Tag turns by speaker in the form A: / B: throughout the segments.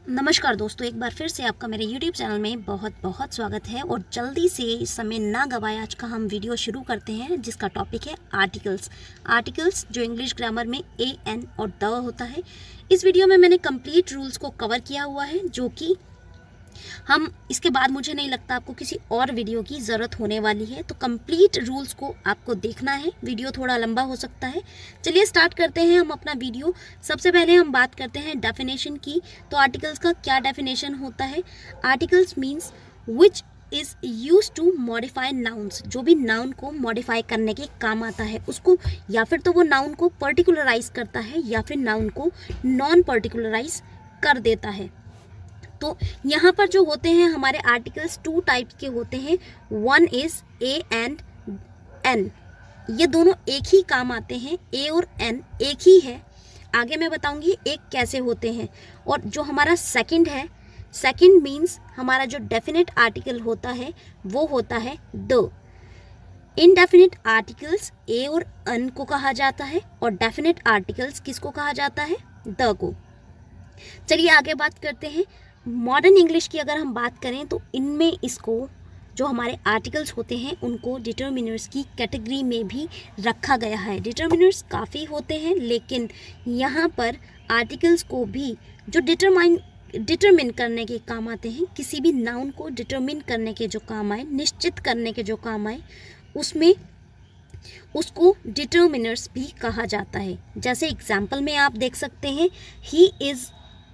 A: नमस्कार दोस्तों, एक बार फिर से आपका मेरे YouTube चैनल में बहुत बहुत स्वागत है। और जल्दी से इस समय ना गवाए आज का हम वीडियो शुरू करते हैं, जिसका टॉपिक है आर्टिकल्स जो इंग्लिश ग्रामर में ए एन और द होता है। इस वीडियो में मैंने कंप्लीट रूल्स को कवर किया हुआ है, जो कि हम इसके बाद मुझे नहीं लगता आपको किसी और वीडियो की ज़रूरत होने वाली है। तो कंप्लीट रूल्स को आपको देखना है, वीडियो थोड़ा लंबा हो सकता है। चलिए स्टार्ट करते हैं हम अपना वीडियो। सबसे पहले हम बात करते हैं डेफिनेशन की। तो आर्टिकल्स का क्या डेफिनेशन होता है? Articles means which is use to modify nouns. जो भी नाउन को मॉडिफाई करने के काम आता है उसको, या फिर तो वो नाउन को पर्टिकुलराइज करता है या फिर नाउन को नॉन पर्टिकुलराइज कर देता है। तो यहाँ पर जो होते हैं हमारे आर्टिकल्स टू टाइप के होते हैं। One is a and an. ये दोनों एक ही काम आते हैं, ए और एन एक ही है। आगे मैं बताऊंगी एक कैसे होते हैं। और जो हमारा सेकंड है, सेकंड मीन्स हमारा जो डेफिनेट आर्टिकल होता है वो होता है द। इनडेफिनेट आर्टिकल्स ए और एन को कहा जाता है, और डेफिनेट आर्टिकल्स किसको कहा जाता है? द को। चलिए आगे बात करते हैं। मॉडर्न इंग्लिश की अगर हम बात करें तो इनमें इसको, जो हमारे आर्टिकल्स होते हैं उनको डिटर्मिनर्स की कैटेगरी में भी रखा गया है। डिटर्मिनर्स काफ़ी होते हैं, लेकिन यहाँ पर आर्टिकल्स को भी जो डिटरमिन करने के काम आते हैं, किसी भी नाउन को डिटरमिन करने के जो काम आए, निश्चित करने के जो काम आए, उसमें उसको डिटर्मिनर्स भी कहा जाता है। जैसे एग्जाम्पल में आप देख सकते हैं, ही इज़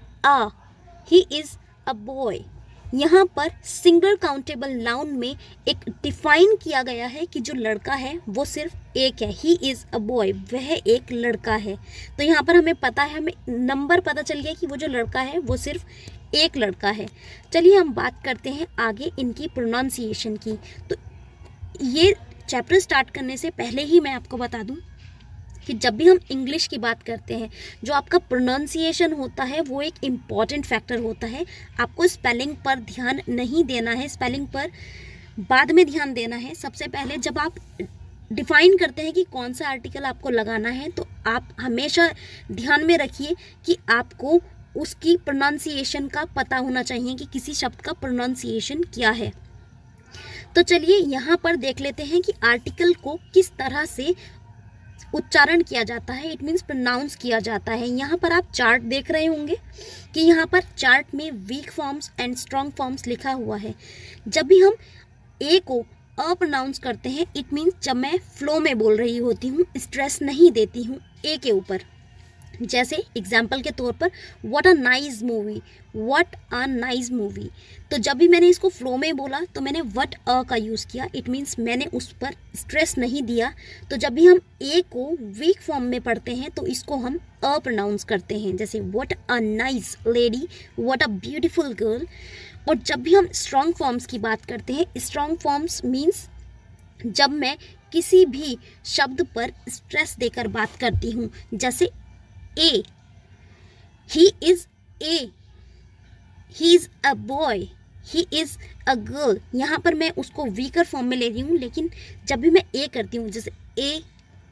A: अ बॉय। यहाँ पर सिंगल काउंटेबल नाउन में एक डिफाइन किया गया है कि जो लड़का है वो सिर्फ एक है। ही इज़ अ बॉय, वह एक लड़का है। तो यहाँ पर हमें पता है, हमें नंबर पता चल गया कि वो जो लड़का है वो सिर्फ एक लड़का है। चलिए हम बात करते हैं आगे इनकी प्रोनाउंसिएशन की। तो ये चैप्टर स्टार्ट करने से पहले ही मैं आपको बता दूं कि जब भी हम इंग्लिश की बात करते हैं, जो आपका प्रोनाउंसिएशन होता है वो एक इम्पॉर्टेंट फैक्टर होता है। आपको स्पेलिंग पर ध्यान नहीं देना है, स्पेलिंग पर बाद में ध्यान देना है। सबसे पहले जब आप डिफाइन करते हैं कि कौन सा आर्टिकल आपको लगाना है, तो आप हमेशा ध्यान में रखिए कि आपको उसकी प्रोनाउंसिएशन का पता होना चाहिए कि किसी शब्द का प्रोनाउंसिएशन क्या है। तो चलिए यहाँ पर देख लेते हैं कि आर्टिकल को किस तरह से उच्चारण किया जाता है, इट मीन्स प्रोनाउंस किया जाता है। यहाँ पर आप चार्ट देख रहे होंगे कि यहाँ पर चार्ट में weak forms and strong forms लिखा हुआ है। जब भी हम ए को अ प्रोनाउंस करते हैं, इट मीन्स जब मैं फ्लो में बोल रही होती हूँ, स्ट्रेस नहीं देती हूँ ए के ऊपर। जैसे एग्जाम्पल के तौर पर what a nice movie, what a nice movie. तो जब भी मैंने इसको फ्लो में बोला तो मैंने व्हाट अ का यूज़ किया, इट मीन्स मैंने उस पर स्ट्रेस नहीं दिया। तो जब भी हम ए को वीक फॉर्म में पढ़ते हैं तो इसको हम अ प्रोनाउंस करते हैं, जैसे what a nice lady, what a beautiful girl. और जब भी हम स्ट्रॉन्ग फॉर्म्स की बात करते हैं, स्ट्रॉन्ग फॉर्म्स मीन्स जब मैं किसी भी शब्द पर स्ट्रेस देकर बात करती हूँ, जैसे ए, he is a, he is a boy, he is a girl। यहाँ पर मैं उसको वीकर फॉर्म में ले रही हूँ, लेकिन जब भी मैं ए करती हूँ, जैसे ए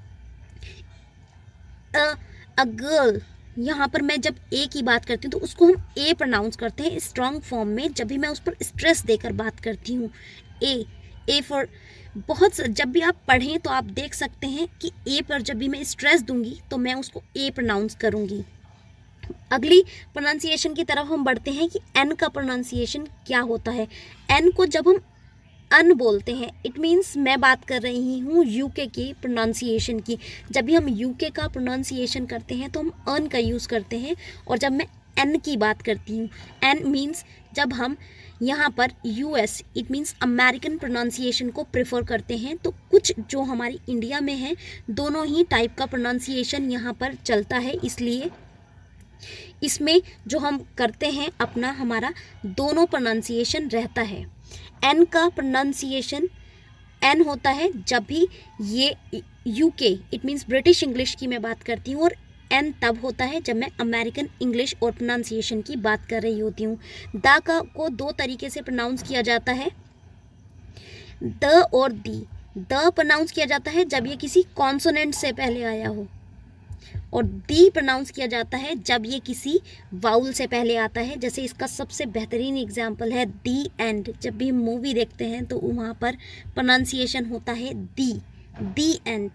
A: अ गर्ल, यहाँ पर मैं जब ए की बात करती हूँ तो उसको हम ए प्रोनाउंस करते हैं स्ट्रॉन्ग फॉर्म में। जब भी मैं उस पर स्ट्रेस देकर बात करती हूँ, ए फॉर, जब भी आप पढ़ें तो आप देख सकते हैं कि ए पर जब भी मैं स्ट्रेस दूंगी तो मैं उसको ए प्रोनाउंस करूंगी। अगली प्रोनाउंसिएशन की तरफ हम बढ़ते हैं कि एन का प्रोनाउंसिएशन क्या होता है। एन को जब हम अन बोलते हैं, इट मीन्स मैं बात कर रही हूँ यूके की प्रोनाउंसिएशन की। जब भी हम यूके का प्रोनाउंसिएशन करते हैं तो हम अन का यूज़ करते हैं। और जब मैं एन की बात करती हूँ, एन मीन्स जब हम यहाँ पर US, it means American pronunciation को प्रेफर करते हैं। तो कुछ जो हमारी इंडिया में है, दोनों ही टाइप का प्रोनाउंसिएशन यहाँ पर चलता है, इसलिए इसमें जो हम करते हैं अपना, हमारा दोनों प्रोनाउंसिएशन रहता है। एन का प्रोनाउंसिएशन एन होता है जब भी ये UK, it means British English की मैं बात करती हूँ, और एन तब होता है जब मैं अमेरिकन इंग्लिश और प्रोनाउंसिएशन की बात कर रही होती हूँ। द का को दो तरीके से प्रोनाउंस किया जाता है, द और दी। द प्रोनाउंस किया जाता है जब ये किसी कॉन्सोनेंट से पहले आया हो, और दी प्रोनाउंस किया जाता है जब ये किसी वाउल से पहले आता है। जैसे इसका सबसे बेहतरीन एग्जाम्पल है दी एंड। जब भी हम मूवी देखते हैं तो वहाँ पर प्रोनाउंसिएशन होता है दी एंड।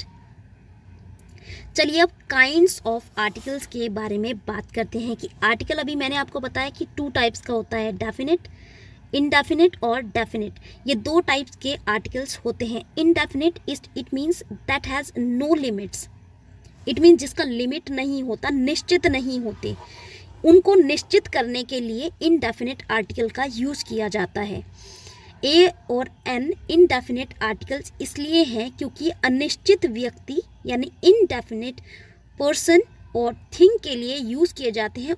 A: चलिए अब काइंड्स ऑफ आर्टिकल्स के बारे में बात करते हैं कि आर्टिकल अभी मैंने आपको बताया कि 2 टाइप्स का होता है, डेफिनेट, इनडेफिनेट और डेफिनेट। ये 2 टाइप्स के आर्टिकल्स होते हैं। Indefinite it means that has no limits. It means जिसका लिमिट नहीं होता, निश्चित नहीं होते, उनको निश्चित करने के लिए इनडेफिनेट आर्टिकल का यूज़ किया जाता है। ए और एन इनडेफिनेट आर्टिकल्स इसलिए हैं क्योंकि अनिश्चित व्यक्ति यानी इनडेफिनेट पर्सन और थिंग के लिए यूज़ किए जाते हैं।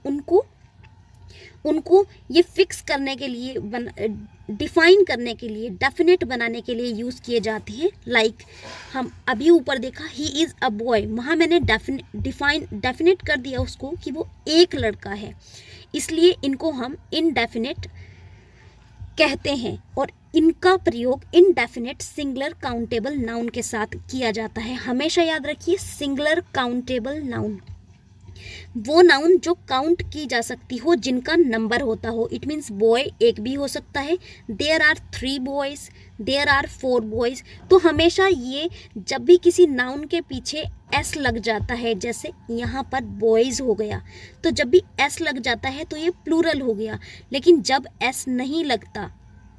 A: उनको ये फिक्स करने के लिए, डिफाइन करने के लिए, डेफिनेट बनाने के लिए यूज़ किए जाते हैं। लाइक हम अभी ऊपर देखा ही इज़ अ बॉय, वहाँ मैंने डेफिनेट कर दिया उसको कि वो एक लड़का है, इसलिए इनको हम इनडेफिनेट कहते हैं। और इनका प्रयोग इनडेफिनेट सिंगुलर काउंटेबल नाउन के साथ किया जाता है। हमेशा याद रखिए, सिंगुलर काउंटेबल नाउन वो नाउन जो काउंट की जा सकती हो, जिनका नंबर होता हो। इट मीन्स बॉय एक भी हो सकता है, there are 3 boys, there are 4 boys. तो हमेशा ये जब भी किसी नाउन के पीछे एस लग जाता है, जैसे यहाँ पर बॉयज़ हो गया, तो जब भी एस लग जाता है तो ये प्लूरल हो गया। लेकिन जब एस नहीं लगता,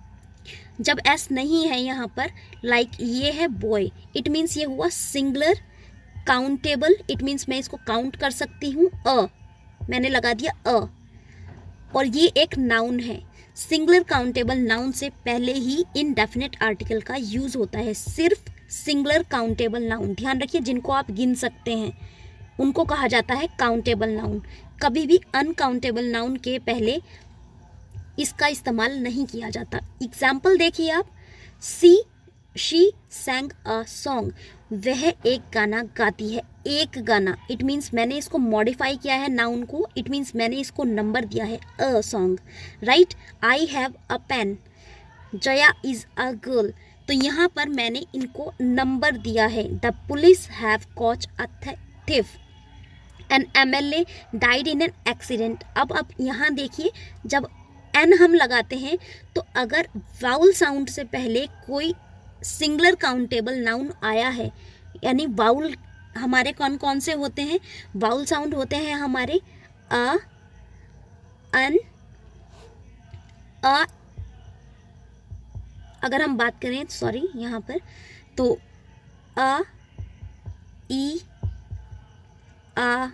A: जब एस नहीं है यहाँ पर, लाइक ये है बॉय, इट मीन्स ये हुआ सिंगुलर काउंटेबल। इट मीन्स मैं इसको काउंट कर सकती हूँ, मैंने लगा दिया और ये एक नाउन है। सिंगुलर काउंटेबल नाउन से पहले ही इनडेफिनेट आर्टिकल का यूज़ होता है। सिर्फ सिंगुलर काउंटेबल नाउन, ध्यान रखिए, जिनको आप गिन सकते हैं उनको कहा जाता है काउंटेबल नाउन। कभी भी अनकाउंटेबल नाउन के पहले इसका इस्तेमाल नहीं किया जाता। एग्जाम्पल देखिए आप, शी sang अ सॉन्ग, वह एक गाना गाती है, एक गाना। इट मीन्स मैंने इसको मॉडिफाई किया है नाउन को, इट मीन्स मैंने इसको नंबर दिया है a song, right. I have a pen, Jaya is a girl, तो यहाँ पर मैंने इनको नंबर दिया है। The police have caught a thief, an MLA died in an accident. अब यहाँ देखिए, जब एन हम लगाते हैं तो अगर वाउल साउंड से पहले कोई सिंगुलर काउंटेबल नाउन आया है, यानी वाउल हमारे कौन कौन से होते हैं, वाउल साउंड होते हैं हमारे अ, अन, अ। अगर हम बात करें सॉरी यहाँ पर, तो अ, ई, आ।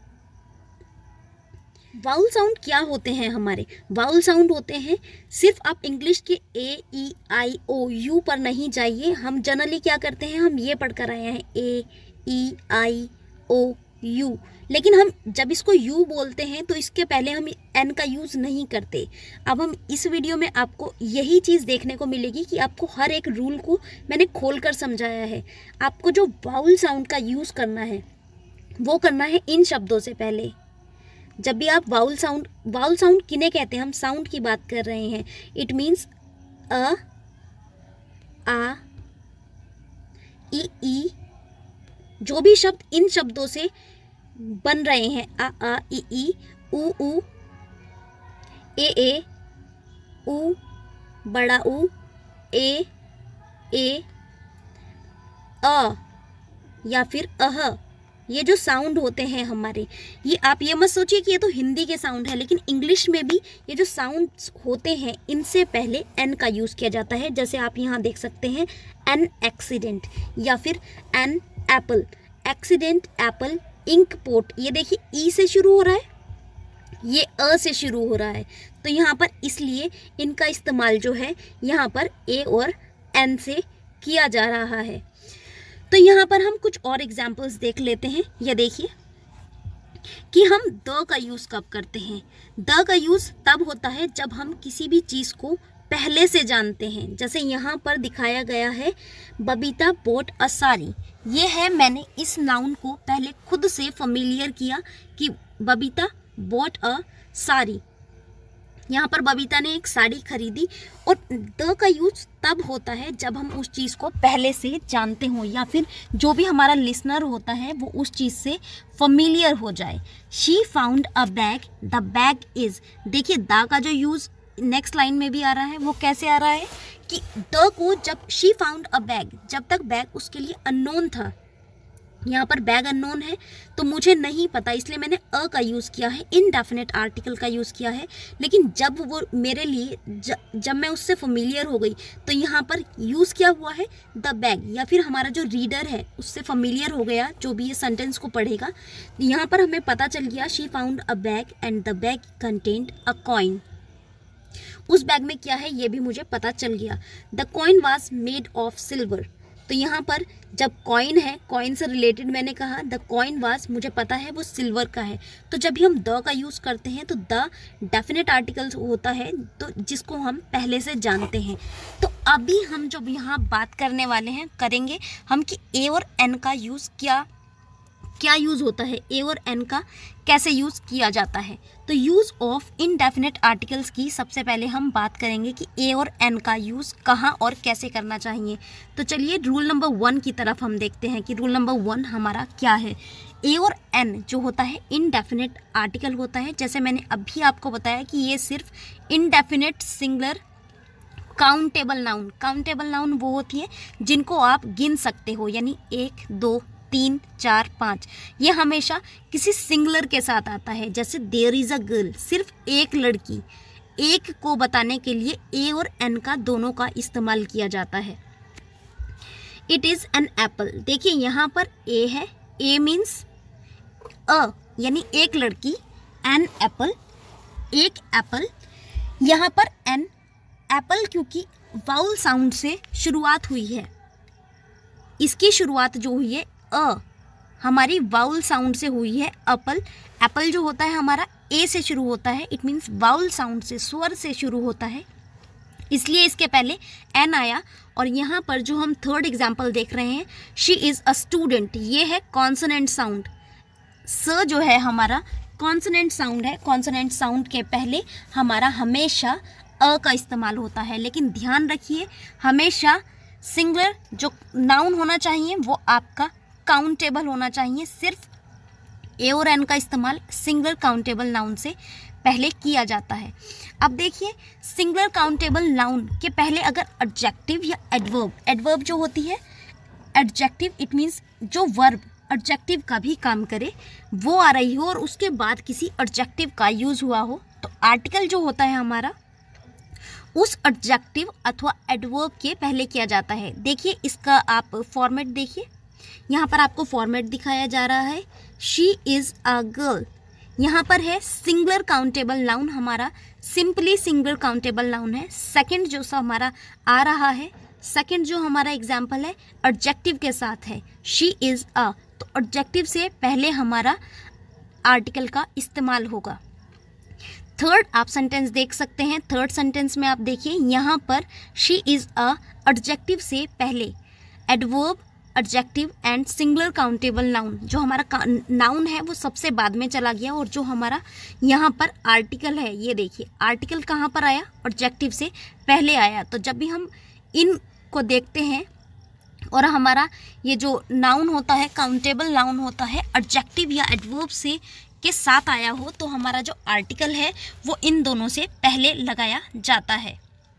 A: वाउल साउंड क्या होते हैं हमारे? वाउल साउंड होते हैं, सिर्फ आप इंग्लिश के A-E-I-O-U पर नहीं जाइए। हम जनरली क्या करते हैं, हम ये पढ़कर आए हैं A-E-I-O-U, लेकिन हम जब इसको यू बोलते हैं तो इसके पहले हम एन का यूज़ नहीं करते। अब हम इस वीडियो में आपको यही चीज़ देखने को मिलेगी कि आपको हर एक रूल को मैंने खोल कर समझाया है। आपको जो वाउल साउंड का यूज़ करना है वो करना है इन शब्दों से पहले। जब भी आप वाउल साउंड किन्हें कहते हैं, हम साउंड की बात कर रहे हैं। इट मीन्स अ, आ, ई, जो भी शब्द इन शब्दों से बन रहे हैं, आ, ई, ऊ, ए, ऊ, बड़ा ऊ, ए, अ या फिर अह, ये जो साउंड होते हैं हमारे, ये आप ये मत सोचिए कि ये तो हिंदी के साउंड है, लेकिन इंग्लिश में भी ये जो साउंड्स होते हैं इनसे पहले एन का यूज़ किया जाता है। जैसे आप यहाँ देख सकते हैं एन एक्सीडेंट या फिर an apple, accident, apple, ink pot. ये देखिए ई से शुरू हो रहा है, ये अ से शुरू हो रहा है, तो यहाँ पर इसलिए इनका इस्तेमाल जो है यहाँ पर ए और एन से किया जा रहा है। तो यहाँ पर हम कुछ और एग्जाम्पल्स देख लेते हैं। ये देखिए कि हम द का यूज़ कब करते हैं। द का यूज़ तब होता है जब हम किसी भी चीज़ को पहले से जानते हैं। जैसे यहाँ पर दिखाया गया है बबीता बोट अ साड़ी, ये है, मैंने इस नाउन को पहले खुद से फैमिलियर किया कि बबीता बोट अ साड़ी। यहाँ पर बबीता ने एक साड़ी खरीदी, और द का यूज तब होता है जब हम उस चीज़ को पहले से जानते हो, या फिर जो भी हमारा लिसनर होता है वो उस चीज़ से फमिलियर हो जाए। She found a bag, the bag is, देखिए द का जो यूज़ नेक्स्ट लाइन में भी आ रहा है वो कैसे आ रहा है कि द को जब शी फाउंड अ बैग, जब तक बैग उसके लिए अननोन था, यहाँ पर बैग अननोन है तो मुझे नहीं पता, इसलिए मैंने अ का यूज़ किया है, इनडेफिनेट आर्टिकल का यूज़ किया है। लेकिन जब वो मेरे लिए जब मैं उससे फमिलियर हो गई तो यहाँ पर यूज़ किया हुआ है द बैग, या फिर हमारा जो रीडर है उससे फमिलियर हो गया, जो भी ये सेंटेंस को पढ़ेगा। यहाँ पर हमें पता चल गया she found a bag and the bag contained a coin. उस बैग में क्या है ये भी मुझे पता चल गया। The coin was made of silver, तो यहाँ पर जब कॉइन है, कॉइन से रिलेटेड मैंने कहा द कॉइन वाज, मुझे पता है वो सिल्वर का है। तो जब भी हम द का यूज़ करते हैं तो द डेफिनेट आर्टिकल होता है, तो जिसको हम पहले से जानते हैं। तो अभी हम जो यहाँ बात करने वाले हैं करेंगे हम कि ए और एन का यूज़ क्या यूज़ होता है, ए और एन का कैसे यूज़ किया जाता है। तो यूज़ ऑफ इनडेफिनेट आर्टिकल्स की सबसे पहले हम बात करेंगे कि ए और एन का यूज़ कहाँ और कैसे करना चाहिए। तो चलिए रूल नंबर 1 की तरफ हम देखते हैं कि रूल नंबर 1 हमारा क्या है। ए और एन जो होता है इनडेफिनेट आर्टिकल होता है, जैसे मैंने अभी आपको बताया कि ये सिर्फ इनडेफिनेट सिंगुलर काउंटेबल नाउन वो होती है जिनको आप गिन सकते हो, यानी 1 2 3 4 5, ये हमेशा किसी सिंगुलर के साथ आता है। जैसे देयर इज़ अ गर्ल, सिर्फ एक लड़की, एक को बताने के लिए ए और एन का दोनों का इस्तेमाल किया जाता है। इट इज़ एन एप्पल, देखिए यहाँ पर ए है, ए मीन्स अ यानी एक लड़की, एन एप्पल एक एप्पल। यहाँ पर एन एप्पल क्योंकि वाउल साउंड से शुरुआत हुई है, इसकी शुरुआत जो हुई है अ हमारी वाउल साउंड से हुई है। एप्पल जो होता है हमारा ए से शुरू होता है, इट मीन्स वाउल साउंड से, स्वर से शुरू होता है, इसलिए इसके पहले एन आया। और यहाँ पर जो हम थर्ड एग्जाम्पल देख रहे हैं शी इज़ अ स्टूडेंट, ये है कॉन्सोनेंट साउंड। स जो है हमारा कॉन्सोनेंट साउंड है, कॉन्सोनेंट साउंड के पहले हमारा हमेशा अ का इस्तेमाल होता है। लेकिन ध्यान रखिए हमेशा सिंगुलर जो नाउन होना चाहिए वो आपका काउंटेबल होना चाहिए। सिर्फ ए और एन का इस्तेमाल सिंगुलर काउंटेबल नाउन से पहले किया जाता है। अब देखिए सिंगुलर काउंटेबल नाउन के पहले अगर एडजेक्टिव या एडवर्ब जो होती है, एडजेक्टिव इट मीन्स जो वर्ब एडजेक्टिव का भी काम करे वो आ रही हो और उसके बाद किसी एडजेक्टिव का यूज़ हुआ हो, तो आर्टिकल जो होता है हमारा उस एडजेक्टिव अथवा एडवर्ब के पहले किया जाता है। देखिए इसका आप फॉर्मेट देखिए, यहाँ पर आपको फॉर्मेट दिखाया जा रहा है। शी इज़ अ गर्ल, यहाँ पर है सिंगुलर काउंटेबल नाउन, हमारा सिंपली सिंगुलर काउंटेबल नाउन है। सेकंड जो सा हमारा आ रहा है, सेकंड जो हमारा एग्जाम्पल है एडजेक्टिव के साथ है, शी इज़ अ, तो एडजेक्टिव से पहले हमारा आर्टिकल का इस्तेमाल होगा। थर्ड आप सेंटेंस देख सकते हैं, थर्ड सेंटेंस में आप देखिए यहाँ पर शी इज़ अ एडजेक्टिव से पहले adverb, adjective and singular countable noun, जो हमारा नाउन है वो सबसे बाद में चला गया, और जो हमारा यहाँ पर आर्टिकल है ये देखिए आर्टिकल कहाँ पर आया, एडजेक्टिव से पहले आया। तो जब भी हम इन को देखते हैं और हमारा ये जो नाउन होता है काउंटेबल नाउन होता है एडजेक्टिव या एडवर्ब से के साथ आया हो, तो हमारा जो आर्टिकल है वो इन दोनों से पहले लगाया जाता है।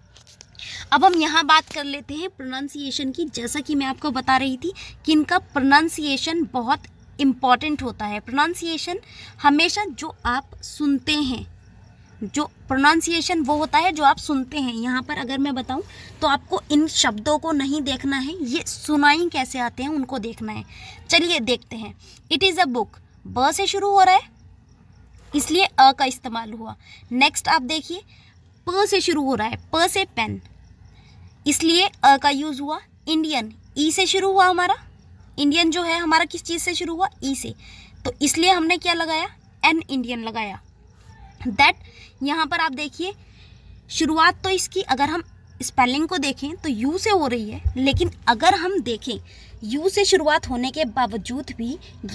A: अब हम यहाँ बात कर लेते हैं प्रोनाउंसिएशन की। जैसा कि मैं आपको बता रही थी कि इनका प्रोनाउंसिएशन बहुत इम्पॉर्टेंट होता है। प्रोनाउंसिएशन हमेशा जो आप सुनते हैं, जो प्रोनाउंसिएशन वो होता है जो आप सुनते हैं। यहाँ पर अगर मैं बताऊँ तो आपको इन शब्दों को नहीं देखना है, ये सुनाई कैसे आते हैं उनको देखना है। चलिए देखते हैं। इट इज़ अ बुक, ब से शुरू हो रहा है इसलिए अ का इस्तेमाल हुआ। नेक्स्ट आप देखिए प से शुरू हो रहा है, प से पेन, इसलिए अ का यूज़ हुआ। इंडियन, ई से शुरू हुआ हमारा, इंडियन जो है हमारा किस चीज़ से शुरू हुआ, ई से, तो इसलिए हमने क्या लगाया, एन इंडियन लगाया। दैट, यहाँ पर आप देखिए शुरुआत तो इसकी अगर हम स्पेलिंग को देखें तो यू से हो रही है, लेकिन अगर हम देखें यू से शुरुआत होने के बावजूद भी ये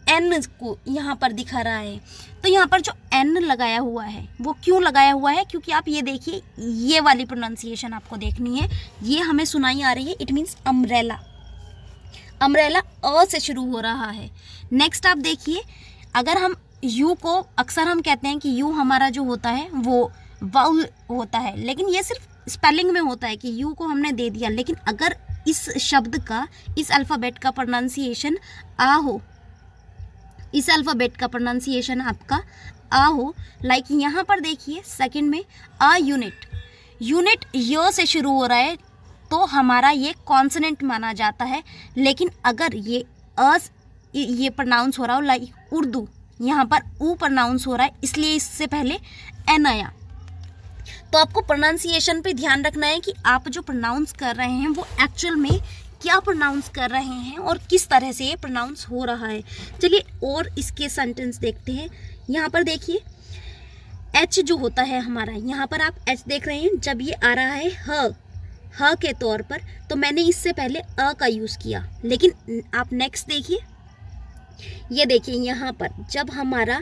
A: एन को यहाँ पर दिखा रहा है। तो यहाँ पर जो एन लगाया हुआ है वो क्यों लगाया हुआ है, क्योंकि आप ये देखिए ये वाली प्रोनाउंसिएशन आपको देखनी है, ये हमें सुनाई आ रही है, इट मीन्स अम्ब्रेला। अम्ब्रेला अ से शुरू हो रहा है। नेक्स्ट आप देखिए, अगर हम यू को, अक्सर हम कहते हैं कि यू हमारा जो होता है वो वाउल होता है, लेकिन ये सिर्फ स्पेलिंग में होता है कि यू को हमने दे दिया, लेकिन अगर इस शब्द का, इस अल्फ़ाबेट का प्रोनाउंसिएशन आ हो, इस अल्फ़ाबेट का प्रोनाउंसिएशन आपका आ हो, लाइक यहाँ पर देखिए सेकंड में अ यूनिट, यूनिट य से शुरू हो रहा है तो हमारा ये कॉन्सोनेंट माना जाता है। लेकिन अगर ये प्रोनाउंस हो रहा हो लाइक उर्दू, यहाँ पर ऊ प्रोनाउंस हो रहा है इसलिए इससे पहले एन आया। तो आपको प्रोनाउंसिएशन पे ध्यान रखना है कि आप जो प्रोनाउंस कर रहे हैं वो एक्चुअल में क्या प्रोनाउंस कर रहे हैं और किस तरह से ये प्रोनाउंस हो रहा है। चलिए और इसके सेंटेंस देखते हैं। यहाँ पर देखिए एच जो होता है हमारा, यहाँ पर आप एच देख रहे हैं, जब ये आ रहा है ह के तौर पर, तो मैंने इससे पहले अ का यूज़ किया। लेकिन आप नेक्स्ट देखिए, ये देखिए यहाँ पर जब हमारा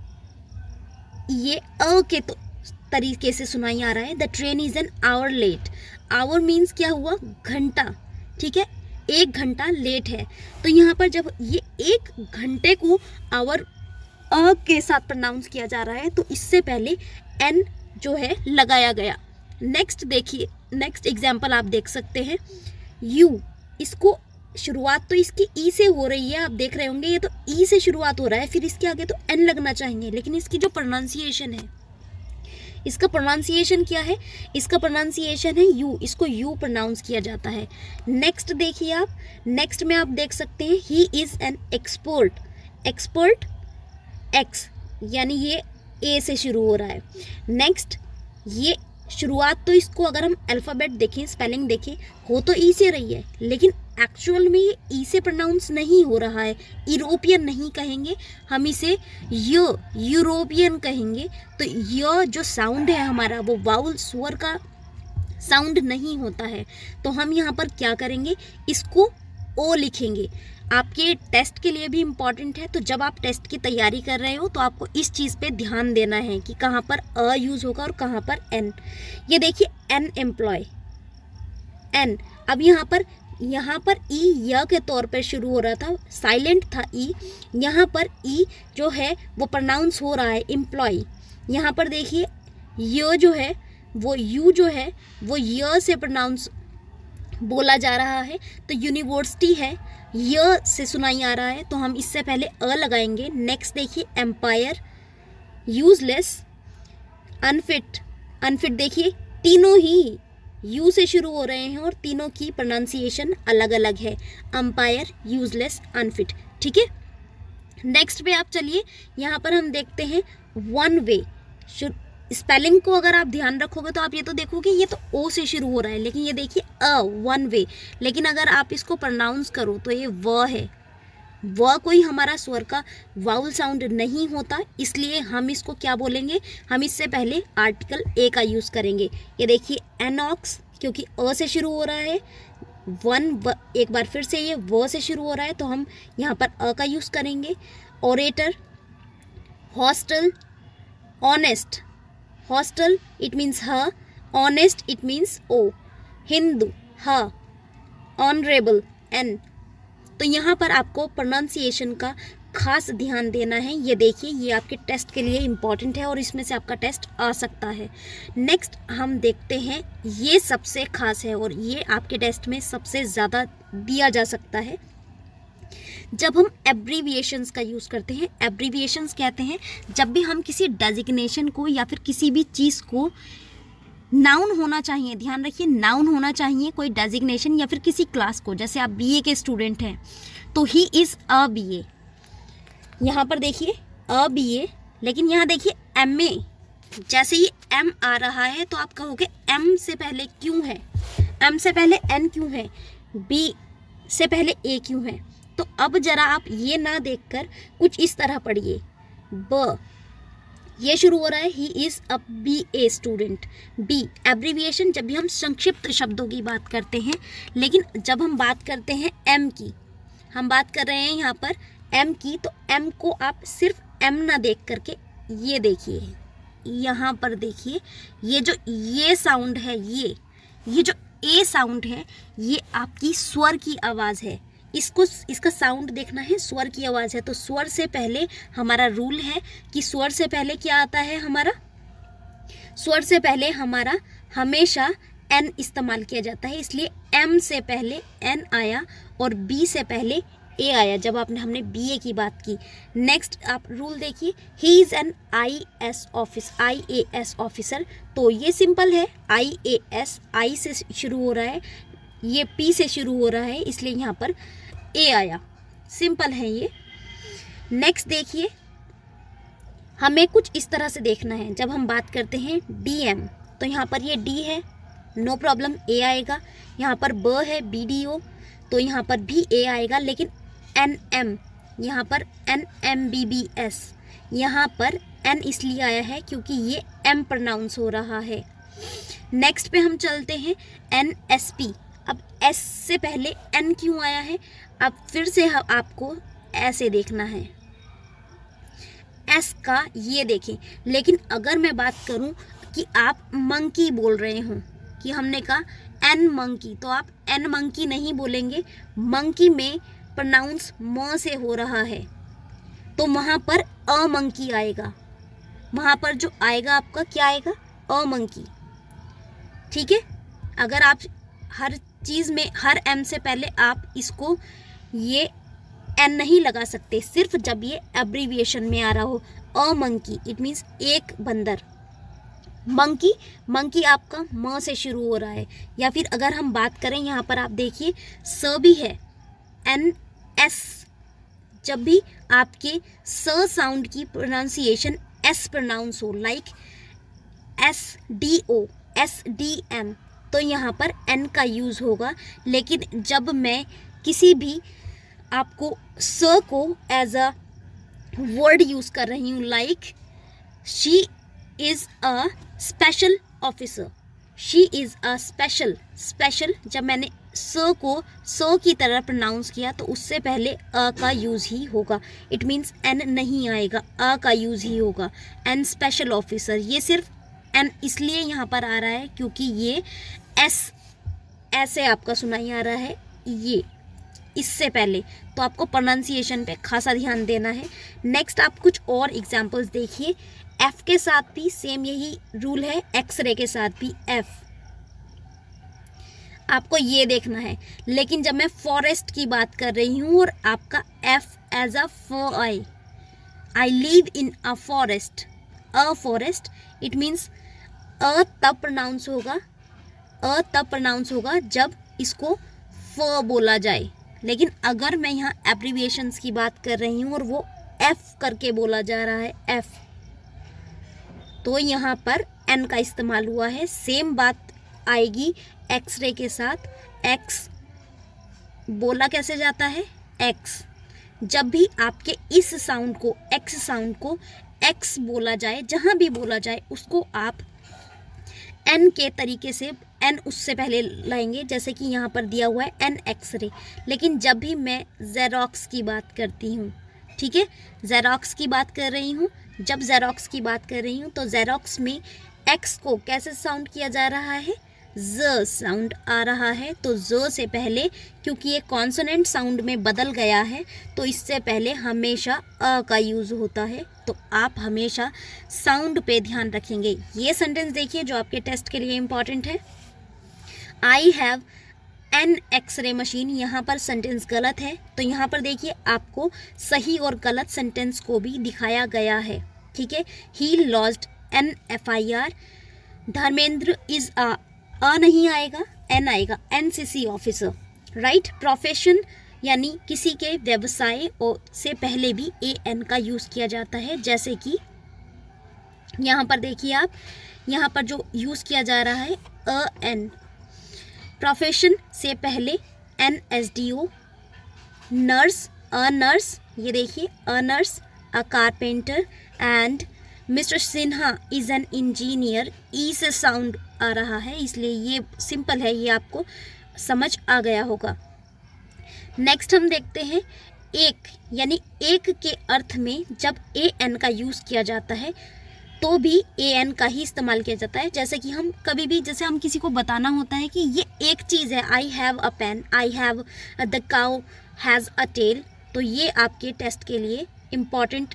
A: ये अ के तरीके से सुनाई आ रहा है, the train is an hour late. Hour means क्या हुआ, घंटा, ठीक है, 1 घंटा लेट है। तो यहाँ पर जब ये 1 घंटे को आवर अ के साथ प्रोनाउंस किया जा रहा है तो इससे पहले एन जो है लगाया गया। नेक्स्ट देखिए, नेक्स्ट एग्जाम्पल आप देख सकते हैं, यू, इसको शुरुआत तो इसकी ई से हो रही है, आप देख रहे होंगे ये तो ई से शुरुआत हो रहा है, फिर इसके आगे तो एन लगना चाहिए, लेकिन इसकी जो प्रोनाउंसिएशन है, इसका प्रोनाउंसिएशन क्या है, इसका प्रोनाउंसिएशन है यू, इसको यू प्रोनाउंस किया जाता है। नेक्स्ट देखिए आप, नेक्स्ट में आप देख सकते हैं he is an expert, expert ex, यानी ये ए से शुरू हो रहा है। नेक्स्ट ये शुरुआत तो इसको अगर हम अल्फ़ाबेट देखें, स्पेलिंग देखें, हो तो ई से रही है, लेकिन एक्चुअल में ये ई से प्रोनाउंस नहीं हो रहा है। यूरोपियन नहीं कहेंगे, हम इसे यूरोपियन कहेंगे। तो य जो साउंड है हमारा वो वाउल स्वर का साउंड नहीं होता है। तो हम यहाँ पर क्या करेंगे, इसको ओ लिखेंगे। आपके टेस्ट के लिए भी इम्पॉर्टेंट है, तो जब आप टेस्ट की तैयारी कर रहे हो तो आपको इस चीज़ पे ध्यान देना है कि कहाँ पर अ यूज़ होगा और कहाँ पर एन। ये देखिए एन एम्प्लॉय, एन, अब यहाँ पर ई य के तौर पर शुरू हो रहा था, साइलेंट था ई, यहाँ पर ई जो है वो प्रोनाउंस हो रहा है एम्प्लॉय। यहाँ पर देखिए य जो है वो यू जो है वो य से प्रोनाउंस बोला जा रहा है। तो यूनिवर्सिटी है, य से सुनाई आ रहा है, तो हम इससे पहले अ लगाएंगे। नेक्स्ट देखिए एम्पायर, यूजलेस, अनफिट, अनफिट देखिए तीनों ही यू से शुरू हो रहे हैं और तीनों की प्रोनाउंसिएशन अलग अलग है, अंपायर, यूजलेस, अनफिट, ठीक है। नेक्स्ट पे आप चलिए, यहाँ पर हम देखते हैं वन वे। स्पेलिंग को अगर आप ध्यान रखोगे तो आप ये तो देखोगे ये तो ओ से शुरू हो रहा है, लेकिन ये देखिए अ, वन वे, लेकिन अगर आप इसको प्रोनाउंस करो तो ये व है। व कोई हमारा स्वर का वाउल साउंड नहीं होता, इसलिए हम इसको क्या बोलेंगे, हम इससे पहले आर्टिकल ए का यूज़ करेंगे। ये देखिए एनॉक्स, क्योंकि अ से शुरू हो रहा है, एक बार फिर से ये व से शुरू हो रहा है तो हम यहाँ पर अ का यूज़ करेंगे। Orator, hostel, honest, hostel it means ह, ऑनेस्ट इट मीन्स ओ, हिंदू ह, ऑनरेबल एन। तो यहाँ पर आपको प्रोनाउंसिएशन का खास ध्यान देना है। ये देखिए ये आपके टेस्ट के लिए इम्पॉर्टेंट है और इसमें से आपका टेस्ट आ सकता है। नेक्स्ट हम देखते हैं, ये सबसे खास है और ये आपके टेस्ट में सबसे ज़्यादा दिया जा सकता है। जब हम एब्रीविएशंस का यूज़ करते हैं, एब्रीविएशंस कहते हैं जब भी हम किसी डेजिग्नेशन को या फिर किसी भी चीज़ को, नाउन होना चाहिए, ध्यान रखिए नाउन होना चाहिए, कोई डेजिग्नेशन या फिर किसी क्लास को, जैसे आप बीए के स्टूडेंट हैं तो ही इज़ अ बीए, यहाँ पर देखिए अ बीए, लेकिन यहाँ देखिए एमए, जैसे ही एम आ रहा है तो आप कहोगे एम से पहले क्यों है, एम से पहले एन क्यों है, बी से पहले ए क्यों है। तो अब जरा आप ये ना देखकर कुछ इस तरह पढ़िए, ब, ये शुरू हो रहा है he is a BA student. B abbreviation जब भी हम संक्षिप्त शब्दों की बात करते हैं, लेकिन जब हम बात करते हैं एम की, हम बात कर रहे हैं यहाँ पर एम की, तो एम को आप सिर्फ एम ना देख करके ये देखिए, यहाँ पर देखिए, ये साउंड है, ये जो ए साउंड है, ये आपकी स्वर की आवाज़ है। इसका साउंड देखना है, स्वर की आवाज़ है। तो स्वर से पहले हमारा रूल है कि स्वर से पहले क्या आता है हमारा, स्वर से पहले हमारा हमेशा एन इस्तेमाल किया जाता है, इसलिए एम से पहले एन आया और बी से पहले ए आया जब हमने बीए की बात की। नेक्स्ट आप रूल देखिए, he is an IAS officer, तो ये सिंपल है, IAS, आई से शुरू हो रहा है, ये पी से शुरू हो रहा है, इसलिए यहाँ पर ए आया, सिंपल है ये। नेक्स्ट देखिए, हमें कुछ इस तरह से देखना है। जब हम बात करते हैं DM, तो यहाँ पर ये D है, नो प्रॉब्लम, ए आएगा। यहाँ पर ब है, BDO, तो यहाँ पर भी ए आएगा। लेकिन NM, यहाँ पर NMBBS, यहाँ पर N इसलिए आया है क्योंकि ये M प्रोनाउंस हो रहा है। नेक्स्ट पे हम चलते हैं NSP। अब S से पहले N क्यों आया है, अब फिर से आपको ऐसे देखना है, S का ये देखें। लेकिन अगर मैं बात करूं कि आप मंकी बोल रहे हो, कि हमने कहा N मंकी, तो आप N मंकी नहीं बोलेंगे, मंकी में प्रोनाउंस म से हो रहा है, तो वहाँ पर अ मंकी आएगा, वहाँ पर जो आएगा आपका क्या आएगा, अ मंकी। ठीक है, अगर आप हर चीज़ में हर M से पहले आप इसको ये N नहीं लगा सकते, सिर्फ जब ये एब्रीविएशन में आ रहा हो, अ मंकी, इट मीन्स एक बंदर। मंकी, मंकी आपका म से शुरू हो रहा है। या फिर अगर हम बात करें, यहाँ पर आप देखिए स भी है, NS, जब भी आपके स साउंड की प्रोनाउंसिएशन S प्रोनाउंस हो, लाइक SDO, SDM, तो यहाँ पर N का यूज़ होगा। लेकिन जब मैं किसी भी आपको स को एज अ वर्ड यूज़ कर रही हूँ, like she is a special officer, she is a special, जब मैंने स को स की तरह प्रोनाउंस किया तो उससे पहले अ का यूज़ ही होगा, इट मीन्स N नहीं आएगा, अ का यूज़ ही होगा। एन स्पेशल ऑफिसर, ये सिर्फ N इसलिए यहाँ पर आ रहा है क्योंकि ये S ऐसे आपका सुनाई आ रहा है, ये इससे पहले, तो आपको प्रोनाउंसिएशन पे खासा ध्यान देना है। नेक्स्ट आप कुछ और एग्जांपल्स देखिए, F के साथ भी सेम यही रूल है, एक्सरे के साथ भी F, आपको ये देखना है। लेकिन जब मैं फॉरेस्ट की बात कर रही हूँ और आपका F as a I live in a forest, it means a तब प्रोनाउंस होगा जब इसको फ बोला जाए। लेकिन अगर मैं यहाँ एब्रीविएशंस की बात कर रही हूँ और वो F करके बोला जा रहा है, F, तो यहाँ पर N का इस्तेमाल हुआ है। सेम बात आएगी एक्सरे के साथ, X बोला कैसे जाता है, X, जब भी आपके इस साउंड को, X साउंड को X बोला जाए, जहाँ भी बोला जाए उसको आप N के तरीके से, N उससे पहले लाएंगे, जैसे कि यहाँ पर दिया हुआ है N एक्सरे। लेकिन जब भी मैं ज़ेरॉक्स की बात करती हूँ, ठीक है, ज़ेरॉक्स की बात कर रही हूँ, जब ज़ेरॉक्स की बात कर रही हूँ तो ज़ेरॉक्स में X को कैसे साउंड किया जा रहा है, ज साउंड आ रहा है। तो ज से पहले, क्योंकि ये कॉन्सोनेंट साउंड में बदल गया है, तो इससे पहले हमेशा अ का यूज़ होता है। तो आप हमेशा साउंड पे ध्यान रखेंगे। ये सेंटेंस देखिए जो आपके टेस्ट के लिए इम्पॉर्टेंट है, I have an X ray machine, यहाँ पर सेंटेंस गलत है, तो यहाँ पर देखिए आपको सही और गलत सेंटेंस को भी दिखाया गया है, ठीक है। He lost an FIR, Dharmendra is a नहीं आएगा, एन आएगा, NCC ऑफिसर, राइट। प्रोफेशन यानी किसी के व्यवसाय से पहले भी AN का यूज़ किया जाता है, जैसे कि यहाँ पर देखिए आप, यहाँ पर जो यूज़ किया जा रहा है AN, प्रोफेशन से पहले NSDO, नर्स, अ नर्स, ये देखिए a nurse, a carpenter, and mister Sinha is an engineer, E से साउंड आ रहा है, इसलिए ये सिंपल है, ये आपको समझ आ गया होगा। नेक्स्ट हम देखते हैं एक यानी एक के अर्थ में जब ए एन का यूज़ किया जाता है तो भी ए एन का ही इस्तेमाल किया जाता है। जैसे कि हम कभी भी, जैसे हम किसी को बताना होता है कि ये एक चीज़ है, I have a pen, I have the cow has a tail, तो ये आपके टेस्ट के लिए इम्पॉर्टेंट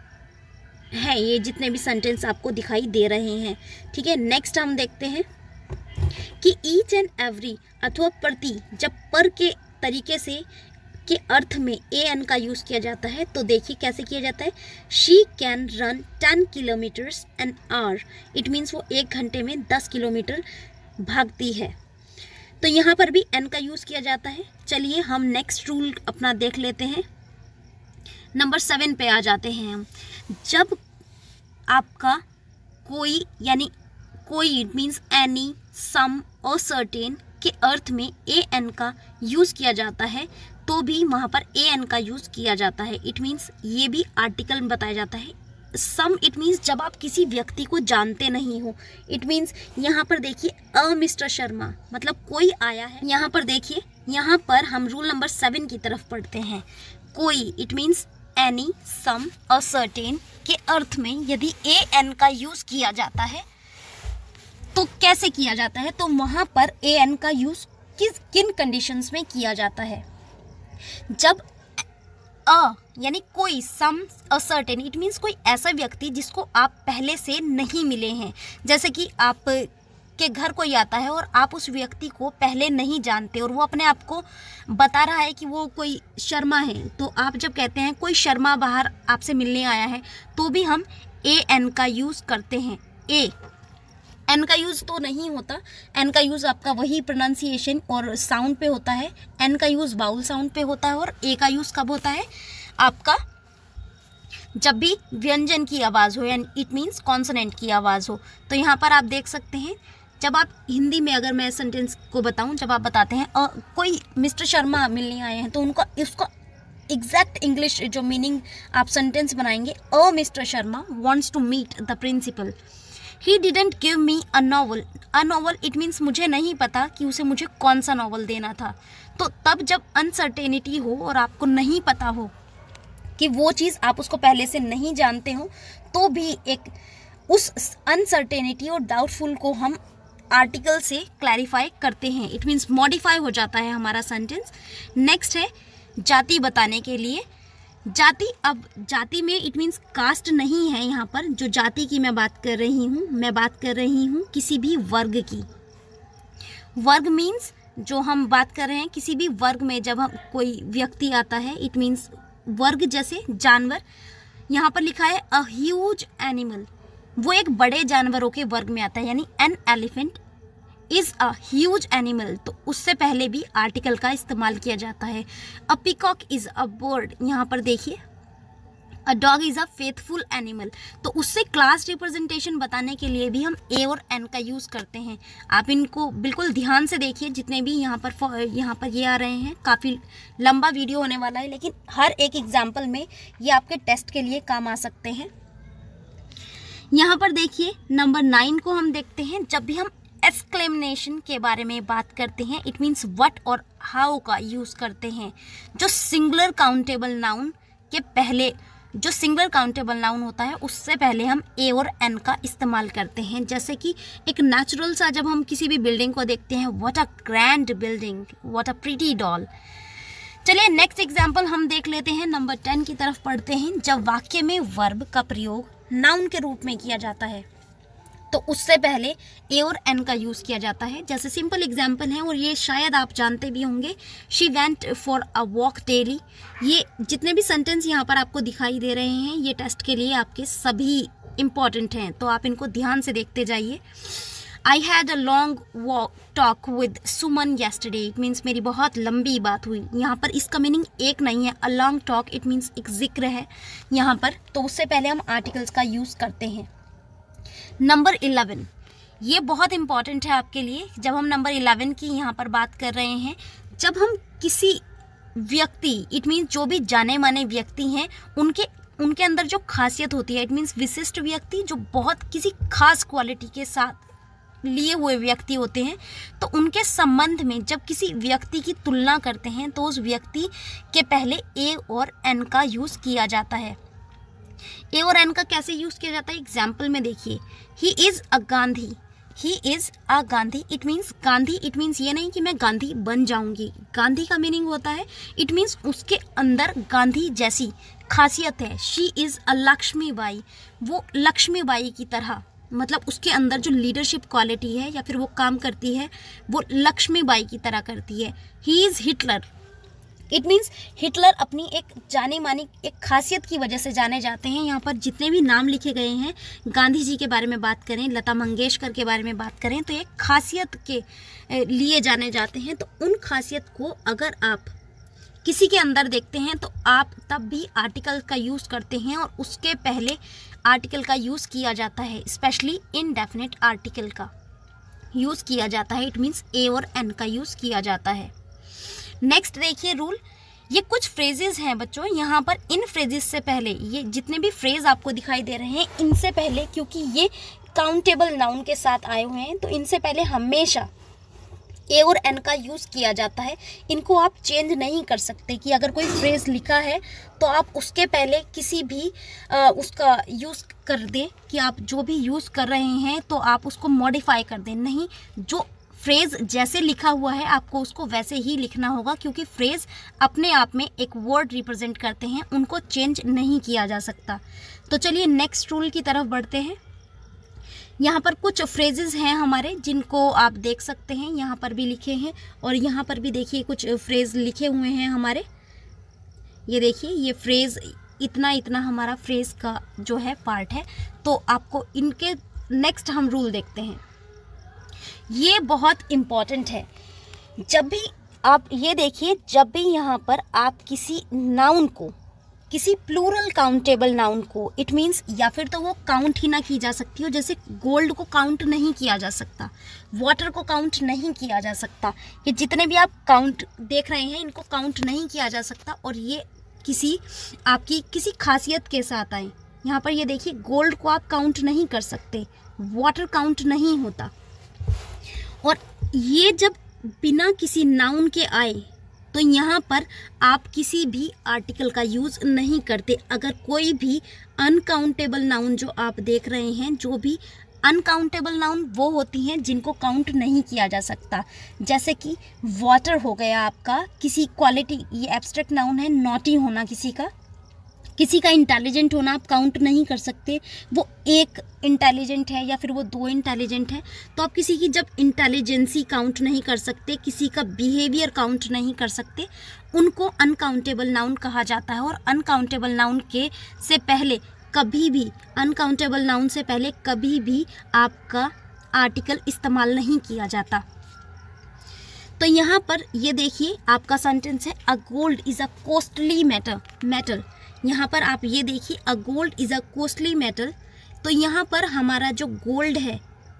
A: है, ये जितने भी सेंटेंस आपको दिखाई दे रहे हैं। ठीक है, नेक्स्ट हम देखते हैं कि ईच एंड एवरी अथवा प्रति जब पर के तरीके से के अर्थ में ए एन का यूज़ किया जाता है तो देखिए कैसे किया जाता है। She can run 10 kilometres an hour, it means वो 1 घंटे में 10 किलोमीटर भागती है। तो यहाँ पर भी एन का यूज़ किया जाता है। चलिए हम नेक्स्ट रूल अपना देख लेते हैं। नंबर 7 पे आ जाते हैं हम। जब आपका कोई यानी कोई, इट मीन्स एनी, सम और सर्टेन के अर्थ में ए एन का यूज़ किया जाता है तो भी वहाँ पर ए एन का यूज़ किया जाता है। इट मीन्स ये भी आर्टिकल में बताया जाता है। सम, इट मीन्स जब आप किसी व्यक्ति को जानते नहीं हो। इट मीन्स यहाँ पर देखिए अ मिस्टर शर्मा, मतलब कोई आया है। यहाँ पर देखिए, यहाँ पर हम रूल नंबर 7 की तरफ पढ़ते हैं। कोई, इट मीन्स एनी, सम और सर्टेन के अर्थ में यदि ए एन का यूज़ किया जाता है तो कैसे किया जाता है, तो वहाँ पर ए एन का यूज़ किन कंडीशंस में किया जाता है। जब अ यानी कोई, some, a certain, it means कोई ऐसा व्यक्ति जिसको आप पहले से नहीं मिले हैं। जैसे कि आप के घर कोई आता है और आप उस व्यक्ति को पहले नहीं जानते और वो अपने आप को बता रहा है कि वो कोई शर्मा है, तो आप जब कहते हैं कोई शर्मा बाहर आपसे मिलने आया है तो भी हम ए एन का यूज़ करते हैं। ए एन का यूज़ तो नहीं होता, एन का यूज़ आपका वही प्रोनाउंसिएशन और साउंड पे होता है। एन का यूज़ बाउल साउंड पे होता है और ए का यूज़ कब होता है, आपका जब भी व्यंजन की आवाज़ हो, यानी इट मीन्स कॉन्सोनेंट की आवाज़ हो। तो यहाँ पर आप देख सकते हैं, जब आप हिंदी में, अगर मैं सेंटेंस को बताऊँ, जब आप बताते हैं कोई मिस्टर शर्मा मिलने आए हैं, तो उनका इसका एग्जैक्ट इंग्लिश जो मीनिंग आप सेंटेंस बनाएंगे, a mister Sharma wants to meet the principal, he didn't give me a novel. A novel, it means मुझे नहीं पता कि उसे मुझे कौन सा नॉवल देना था। तो तब जब अनसर्टेनिटी हो और आपको नहीं पता हो कि वो चीज़ आप उसको पहले से नहीं जानते हो, तो भी एक उस अनसर्टेनिटी और डाउटफुल को हम आर्टिकल से क्लैरिफाई करते हैं। इट मीन्स मॉडिफाई हो जाता है हमारा सेंटेंस। नेक्स्ट है जाति बताने के लिए। जाति, अब जाति में इट मीन्स कास्ट नहीं है। यहाँ पर जो जाति की मैं बात कर रही हूँ किसी भी वर्ग की। वर्ग मीन्स जो हम बात कर रहे हैं किसी भी वर्ग में जब हम कोई व्यक्ति आता है, इट मीन्स वर्ग जैसे जानवर। यहाँ पर लिखा है अ ह्यूज एनिमल, वो एक बड़े जानवरों के वर्ग में आता है, यानी an elephant is a huge animal, तो उससे पहले भी आर्टिकल का इस्तेमाल किया जाता है। A peacock is a bird, यहाँ पर देखिए a dog is a faithful animal, तो उससे क्लास रिप्रेजेंटेशन बताने के लिए भी हम ए और एन का यूज़ करते हैं। आप इनको बिल्कुल ध्यान से देखिए, जितने भी यहाँ पर ये आ रहे हैं। काफ़ी लंबा वीडियो होने वाला है, लेकिन हर एक एग्जाम्पल में ये आपके टेस्ट के लिए काम आ सकते हैं। यहाँ पर देखिए नंबर 9 को हम देखते हैं। जब भी हम एक्सक्लेमेशन के बारे में बात करते हैं, इट मीन्स व्हाट और हाउ का यूज़ करते हैं। जो सिंगुलर काउंटेबल नाउन के पहले, जो सिंगुलर काउंटेबल नाउन होता है, उससे पहले हम ए और एन का इस्तेमाल करते हैं। जैसे कि एक नेचुरल सा, जब हम किसी भी बिल्डिंग को देखते हैं, what a grand building, what a pretty doll. चलिए नेक्स्ट एग्जाम्पल हम देख लेते हैं। नंबर 10 की तरफ पढ़ते हैं। जब वाक्य में वर्ब का प्रयोग नाउन के रूप में किया जाता है तो उससे पहले ए और एन का यूज़ किया जाता है। जैसे सिंपल एग्जाम्पल है और ये शायद आप जानते भी होंगे, she went for a walk daily. ये जितने भी सेंटेंस यहाँ पर आपको दिखाई दे रहे हैं, ये टेस्ट के लिए आपके सभी इम्पॉर्टेंट हैं, तो आप इनको ध्यान से देखते जाइए। I had a long walk talk with Suman yesterday, it means मेरी बहुत लंबी बात हुई। यहाँ पर इसका मीनिंग एक नहीं है, a long talk it means एक जिक्र है यहाँ पर, तो उससे पहले हम आर्टिकल्स का यूज़ करते हैं। नंबर 11, ये बहुत इंपॉर्टेंट है आपके लिए। जब हम नंबर 11 की यहाँ पर बात कर रहे हैं, जब हम किसी व्यक्ति, इट मीन्स जो भी जाने माने व्यक्ति हैं, उनके अंदर जो खासियत होती है, इट मीन्स विशिष्ट व्यक्ति जो बहुत किसी खास क्वालिटी के साथ लिए हुए व्यक्ति होते हैं, तो उनके संबंध में जब किसी व्यक्ति की तुलना करते हैं तो उस व्यक्ति के पहले ए और एन का यूज़ किया जाता है। ए और एन का कैसे यूज़ किया जाता है, एग्जाम्पल में देखिए, he is a Gandhi, he is a Gandhi, it means Gandhi, it means ये नहीं कि मैं गांधी बन जाऊंगी। गांधी का मीनिंग होता है, इट मीन्स उसके अंदर गांधी जैसी खासियत है। शी इज़ अ लक्ष्मीबाई, वो लक्ष्मीबाई की तरह, मतलब उसके अंदर जो लीडरशिप क्वालिटी है या फिर वो काम करती है वो लक्ष्मीबाई की तरह करती है। He is Hitler, it means Hitler अपनी एक जानी मानी एक खासियत की वजह से जाने जाते हैं। यहाँ पर जितने भी नाम लिखे गए हैं, गांधी जी के बारे में बात करें, लता मंगेशकर के बारे में बात करें, तो एक खासियत के लिए जाने जाते हैं। तो उन खासियत को अगर आप किसी के अंदर देखते हैं तो आप तब भी आर्टिकल का यूज़ करते हैं और उसके पहले आर्टिकल का यूज़ किया जाता है, स्पेशली इनडेफिनिट आर्टिकल का यूज़ किया जाता है। इट मीन्स ए और एन का यूज़ किया जाता है। नेक्स्ट देखिए रूल, ये कुछ फ्रेजेस हैं बच्चों, यहाँ पर इन फ्रेजेस से पहले, ये जितने भी फ्रेज आपको दिखाई दे रहे हैं इनसे पहले, क्योंकि ये काउंटेबल नाउन के साथ आए हुए हैं, तो इनसे पहले हमेशा ए और एन का यूज़ किया जाता है। इनको आप चेंज नहीं कर सकते कि अगर कोई फ्रेज लिखा है तो आप उसके पहले किसी भी उसका यूज़ कर दें कि आप जो भी यूज़ कर रहे हैं तो आप उसको मॉडिफाई कर दें। नहीं, जो फ्रेज़ जैसे लिखा हुआ है आपको उसको वैसे ही लिखना होगा, क्योंकि फ्रेज़ अपने आप में एक वर्ड रिप्रेजेंट करते हैं, उनको चेंज नहीं किया जा सकता। तो चलिए नेक्स्ट रूल की तरफ बढ़ते हैं। यहाँ पर कुछ फ्रेजेस हैं हमारे जिनको आप देख सकते हैं, यहाँ पर भी लिखे हैं और यहाँ पर भी देखिए कुछ फ्रेज़ लिखे हुए हैं हमारे। ये देखिए, ये फ्रेज़ इतना इतना हमारा फ्रेज़ का जो है पार्ट है। तो आपको इनके नेक्स्ट हम रूल देखते हैं। ये बहुत इम्पॉर्टेंट है। जब भी आप ये देखिए, जब भी यहाँ पर आप किसी नाउन को, किसी प्लूरल काउंटेबल नाउन को, इट मीन्स या फिर तो वो काउंट ही ना की जा सकती हो, जैसे गोल्ड को काउंट नहीं किया जा सकता, वाटर को काउंट नहीं किया जा सकता, ये जितने भी आप काउंट देख रहे हैं इनको काउंट नहीं किया जा सकता, और ये किसी आपकी किसी खासियत के साथ आए। यहाँ पर ये देखिए, गोल्ड को आप काउंट नहीं कर सकते, वाटर काउंट नहीं होता, और ये जब बिना किसी नाउन के आए तो यहाँ पर आप किसी भी आर्टिकल का यूज़ नहीं करते। अगर कोई भी अनकाउंटेबल नाउन जो आप देख रहे हैं, जो भी अनकाउंटेबल नाउन वो होती हैं जिनको काउंट नहीं किया जा सकता, जैसे कि वाटर हो गया आपका, किसी क्वालिटी, ये एब्स्ट्रैक्ट नाउन है, नॉटी होना किसी का इंटेलिजेंट होना आप काउंट नहीं कर सकते, वो एक इंटेलिजेंट है या फिर वो दो इंटेलिजेंट है, तो आप किसी की जब इंटेलिजेंसी काउंट नहीं कर सकते, किसी का बिहेवियर काउंट नहीं कर सकते, उनको अनकाउंटेबल नाउन कहा जाता है। और अनकाउंटेबल नाउन के से पहले कभी भी, अनकाउंटेबल नाउन से पहले कभी भी आपका आर्टिकल इस्तेमाल नहीं किया जाता। तो यहाँ पर ये देखिए, आपका सेंटेंस है, a gold is a costly metal. यहाँ पर आप ये देखिए, a gold is a costly metal. तो यहाँ पर हमारा जो गोल्ड है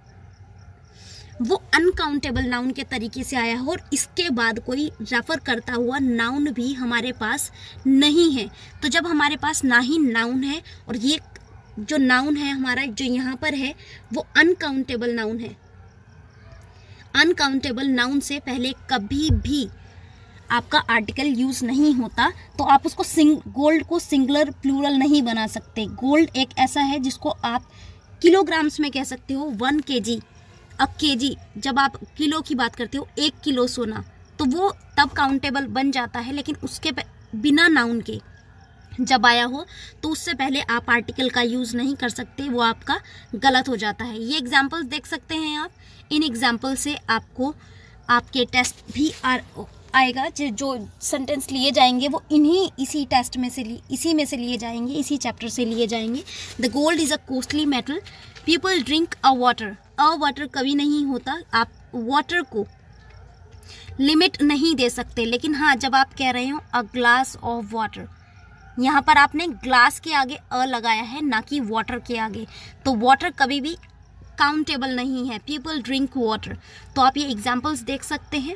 A: वो अनकाउंटेबल नाउन के तरीके से आया है, और इसके बाद कोई रेफर करता हुआ नाउन भी हमारे पास नहीं है। तो जब हमारे पास ना ही नाउन है, और ये जो नाउन है हमारा जो यहाँ पर है वो अनकाउंटेबल नाउन है, अनकाउंटेबल नाउन से पहले कभी भी आपका आर्टिकल यूज़ नहीं होता। तो आप उसको गोल्ड को सिंगुलर प्लूरल नहीं बना सकते। गोल्ड एक ऐसा है जिसको आप किलोग्राम्स में कह सकते हो, 1 kg, अ केजी, जब आप किलो की बात करते हो, 1 किलो सोना, तो वो तब काउंटेबल बन जाता है। लेकिन उसके बिना नाउन के जब आया हो तो उससे पहले आप आर्टिकल का यूज़ नहीं कर सकते, वो आपका गलत हो जाता है। ये एग्जाम्पल्स देख सकते हैं आप, इन एग्जाम्पल से आपको आपके टेस्ट भी आएगा। जो सेंटेंस लिए जाएंगे वो इसी टेस्ट में से इसी में से लिए जाएंगे, इसी चैप्टर से लिए जाएंगे। The gold is a costly metal, people drink a water कभी नहीं होता। आप वाटर को लिमिट नहीं दे सकते, लेकिन हाँ, जब आप कह रहे हो अ ग्लास ऑफ वाटर, यहाँ पर आपने ग्लास के आगे अ लगाया है, ना कि वाटर के आगे, तो वाटर कभी भी काउंटेबल नहीं है। People drink water. तो आप ये एग्जाम्पल्स देख सकते हैं।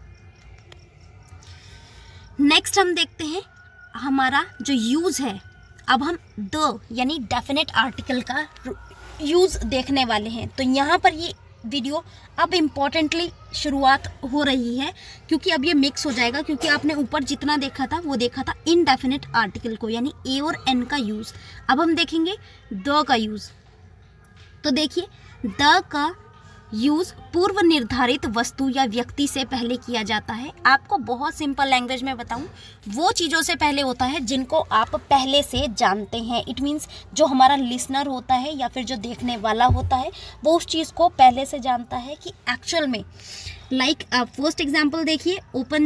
A: नेक्स्ट हम देखते हैं हमारा जो यूज़ है। अब हम द यानी डेफिनेट आर्टिकल का यूज़ देखने वाले हैं। तो यहाँ पर ये वीडियो अब इम्पोर्टेंटली शुरुआत हो रही है, क्योंकि अब ये मिक्स हो जाएगा, क्योंकि आपने ऊपर जितना देखा था वो देखा था इनडेफिनिट आर्टिकल को, यानी ए और एन का यूज़। अब हम देखेंगे द का यूज़। तो देखिए, द का यूज़ पूर्व निर्धारित वस्तु या व्यक्ति से पहले किया जाता है। आपको बहुत सिंपल लैंग्वेज में बताऊं, वो चीज़ों से पहले होता है जिनको आप पहले से जानते हैं। इट मीन्स जो हमारा लिसनर होता है या फिर जो देखने वाला होता है वो उस चीज़ को पहले से जानता है कि एक्चुअल में, लाइक आप फर्स्ट एग्जाम्पल देखिए,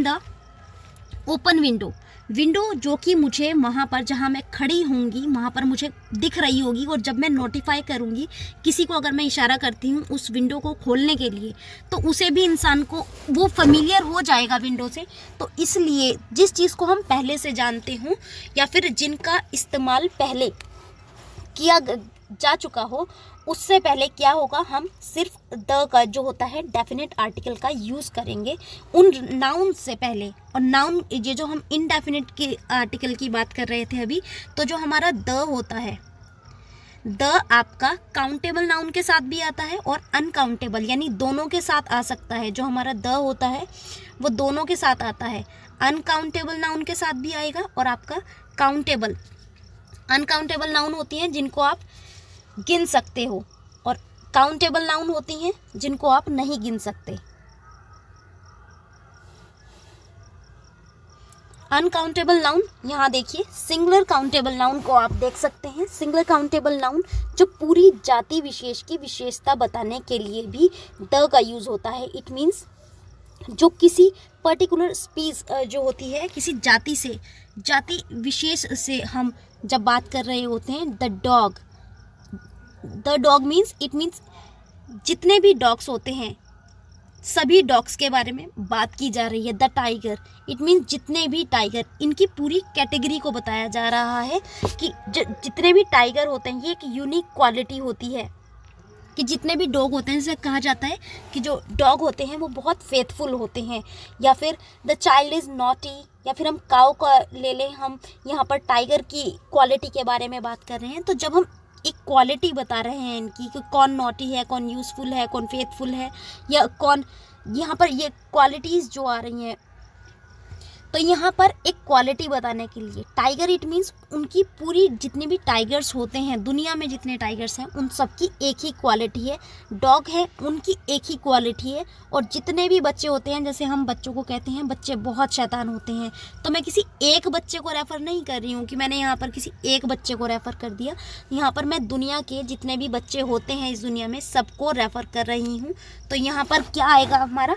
A: ओपन विंडो। विंडो जो कि मुझे वहाँ पर जहाँ मैं खड़ी होंगी वहाँ पर मुझे दिख रही होगी, और जब मैं नोटिफाई करूँगी किसी को, अगर मैं इशारा करती हूँ उस विंडो को खोलने के लिए, तो उसे भी इंसान को वो फेमिलियर हो जाएगा विंडो से। तो इसलिए जिस चीज़ को हम पहले से जानते हों या फिर जिनका इस्तेमाल पहले किया जा चुका हो, उससे पहले क्या होगा, हम सिर्फ द का जो होता है डेफिनेट आर्टिकल का यूज़ करेंगे उन नाउन से पहले। और नाउन, ये जो हम इनडेफिनेट के आर्टिकल की बात कर रहे थे अभी, तो जो हमारा द होता है, द आपका काउंटेबल नाउन के साथ भी आता है और अनकाउंटेबल, यानी दोनों के साथ आ सकता है। जो हमारा द होता है वो दोनों के साथ आता है, अनकाउंटेबल नाउन के साथ भी आएगा और आपका काउंटेबल। अनकाउंटेबल नाउन होती हैं जिनको आप गिन सकते हो, और काउंटेबल नाउन होती हैं जिनको आप नहीं गिन सकते। अनकाउंटेबल नाउन, यहाँ देखिए सिंगुलर काउंटेबल नाउन को आप देख सकते हैं। सिंगुलर काउंटेबल नाउन जो पूरी जाति विशेष की विशेषता बताने के लिए भी द का यूज़ होता है। इट मीन्स जो किसी पर्टिकुलर स्पीस जो होती है, किसी जाति से, जाति विशेष से हम जब बात कर रहे होते हैं, the dog means, it means जितने भी डॉग्स होते हैं सभी डॉग्स के बारे में बात की जा रही है। द टाइगर, इट मीन्स जितने भी टाइगर, इनकी पूरी कैटेगरी को बताया जा रहा है कि जितने भी टाइगर होते हैं, ये एक यूनिक क्वालिटी होती है कि जितने भी डॉग होते हैं, जैसे कहा जाता है कि जो डॉग होते हैं वो बहुत फेथफुल होते हैं, या फिर द चाइल्ड इज़ नॉटी, या फिर हम काऊ का ले लें, हम यहाँ पर टाइगर की क्वालिटी के बारे में बात कर रहे हैं। तो जब हम एक क्वालिटी बता रहे हैं इनकी कि कौन नॉटी है, कौन यूज़फुल है, कौन फेथफुल है, या कौन, यहाँ पर ये क्वालिटीज़ जो आ रही हैं, तो यहाँ पर एक क्वालिटी बताने के लिए टाइगर, इट मीन्स उनकी पूरी जितने भी टाइगर्स होते हैं दुनिया में, जितने टाइगर्स हैं उन सबकी एक ही क्वालिटी है। डॉग है, उनकी एक ही क्वालिटी है। और जितने भी बच्चे होते हैं, जैसे हम बच्चों को कहते हैं बच्चे बहुत शैतान होते हैं, तो मैं किसी एक बच्चे को रेफ़र नहीं कर रही हूँ कि मैंने यहाँ पर किसी एक बच्चे को रेफ़र कर दिया। यहाँ पर मैं दुनिया के जितने भी बच्चे होते हैं इस दुनिया में सबको रेफ़र कर रही हूँ। तो यहाँ पर क्या आएगा, हमारा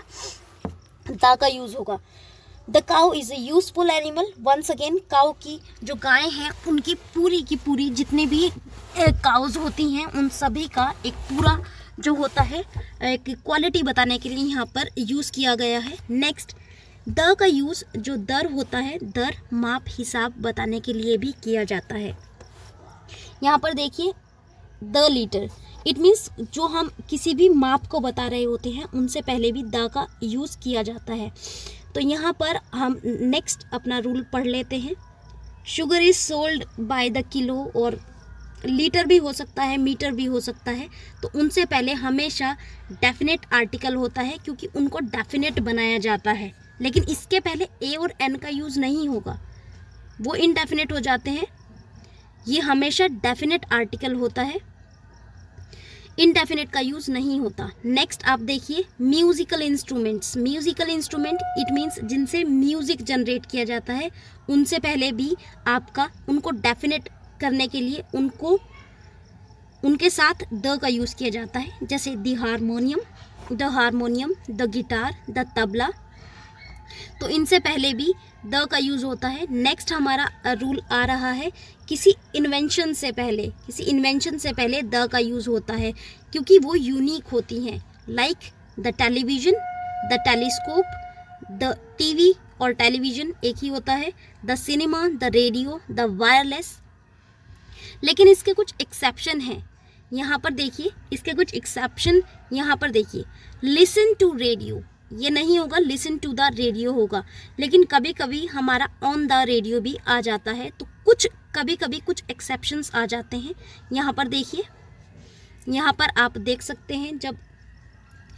A: द का यूज़ होगा। The cow is a useful animal. Once again, cow की जो गायें हैं उनकी पूरी की पूरी जितने भी काउज होती हैं उन सभी का एक पूरा जो होता है एक क्वालिटी बताने के लिए यहाँ पर यूज़ किया गया है। नेक्स्ट, द का यूज़ जो दर होता है, दर माप हिसाब बताने के लिए भी किया जाता है। यहाँ पर देखिए द लीटर, इट मीन्स जो हम किसी भी माप को बता रहे होते हैं उनसे पहले भी द का यूज़ किया जाता है। तो यहाँ पर हम नेक्स्ट अपना रूल पढ़ लेते हैं। Sugar is sold by the kilo, और लीटर भी हो सकता है, मीटर भी हो सकता है। तो उनसे पहले हमेशा डेफिनेट आर्टिकल होता है, क्योंकि उनको डेफिनेट बनाया जाता है। लेकिन इसके पहले ए और एन का यूज़ नहीं होगा, वो इनडेफिनेट हो जाते हैं। ये हमेशा डेफिनेट आर्टिकल होता है, इनडेफिनेट का यूज़ नहीं होता। नेक्स्ट आप देखिए musical instruments. Musical instrument it means जिनसे म्यूज़िक जनरेट किया जाता है, उनसे पहले भी आपका उनको डेफिनेट करने के लिए उनको उनके साथ द का यूज़ किया जाता है। जैसे the harmonium, the guitar, the tabla, तो इनसे पहले भी द का यूज़ होता है। नेक्स्ट हमारा रूल आ रहा है, किसी इन्वेंशन से पहले द का यूज़ होता है, क्योंकि वो यूनिक होती हैं। Like the television, the telescope, the TV और टेलीविज़न एक ही होता है, the cinema, the radio, the wireless. लेकिन इसके कुछ एक्सेप्शन हैं, यहाँ पर देखिए इसके कुछ एक्सेप्शन यहाँ पर देखिए। लिसन टू रेडियो, ये नहीं होगा, लिसन टू द रेडियो होगा। लेकिन कभी कभी हमारा ऑन द रेडियो भी आ जाता है, तो कभी कभी कुछ एक्सेप्शंस आ जाते हैं। यहाँ पर देखिए, यहाँ पर आप देख सकते हैं, जब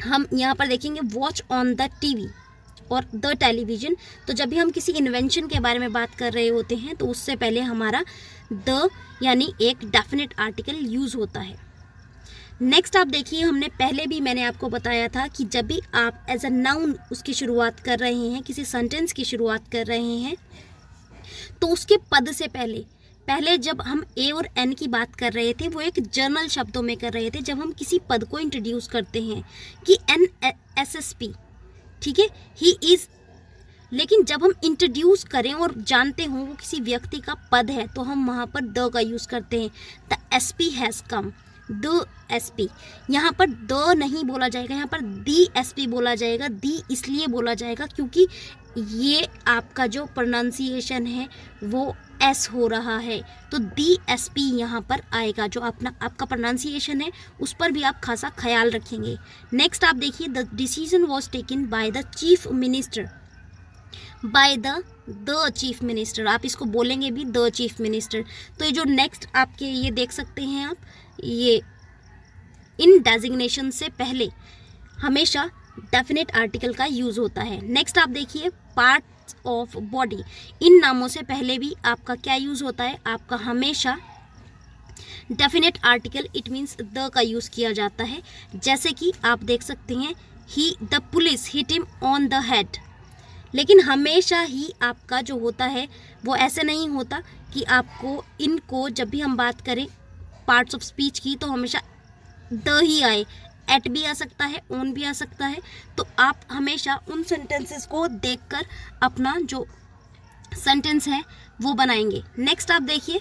A: हम यहाँ पर देखेंगे वॉच ऑन द टीवी और द टेलीविज़न। तो जब भी हम किसी इन्वेंशन के बारे में बात कर रहे होते हैं तो उससे पहले हमारा द यानी एक डेफिनेट आर्टिकल यूज़ होता है। नेक्स्ट आप देखिए, हमने पहले भी मैंने आपको बताया था कि जब भी आप एज अ नाउन उसकी शुरुआत कर रहे हैं, किसी सेंटेंस की शुरुआत कर रहे हैं, तो उसके पद से पहले जब हम ए और एन की बात कर रहे थे वो एक जर्नल शब्दों में कर रहे थे। जब हम किसी पद को इंट्रोड्यूस करते हैं कि NSSP, ठीक है, ही इज़, लेकिन जब हम इंट्रोड्यूस करें और जानते हों वो किसी व्यक्ति का पद है तो हम वहाँ पर द का यूज़ करते हैं। The SP has come, the SP। यहाँ पर द नहीं बोला जाएगा, यहाँ पर दी SP बोला जाएगा। दी इसलिए बोला जाएगा क्योंकि ये आपका जो प्रोनाउंसिएशन है वो एस हो रहा है, तो दी SP यहाँ पर आएगा। जो आपका प्रोनाउंसिएशन है उस पर भी आप खासा ख्याल रखेंगे। नेक्स्ट आप देखिए, the decision was taken by the chief minister, by the chief minister. आप इसको बोलेंगे भी द चीफ मिनिस्टर। तो ये जो नेक्स्ट आपके ये देख सकते हैं आप, ये इन डेजिग्नेशन से पहले हमेशा डेफिनेट आर्टिकल का यूज़ होता है। नेक्स्ट आप देखिए, पार्ट्स ऑफ बॉडी, इन नामों से पहले भी आपका क्या यूज़ होता है, आपका हमेशा definite article it means the का यूज़ किया जाता है। जैसे कि आप देख सकते हैं, he the police hit him on the head. लेकिन हमेशा ही आपका जो होता है वो ऐसे नहीं होता कि आपको इनको जब भी हम बात करें पार्ट्स ऑफ स्पीच की तो हमेशा द ही आए, एट भी आ सकता है, ऑन भी आ सकता है। तो आप हमेशा उन सेंटेंसेस को देखकर अपना जो सेंटेंस है वो बनाएंगे। नेक्स्ट आप देखिए,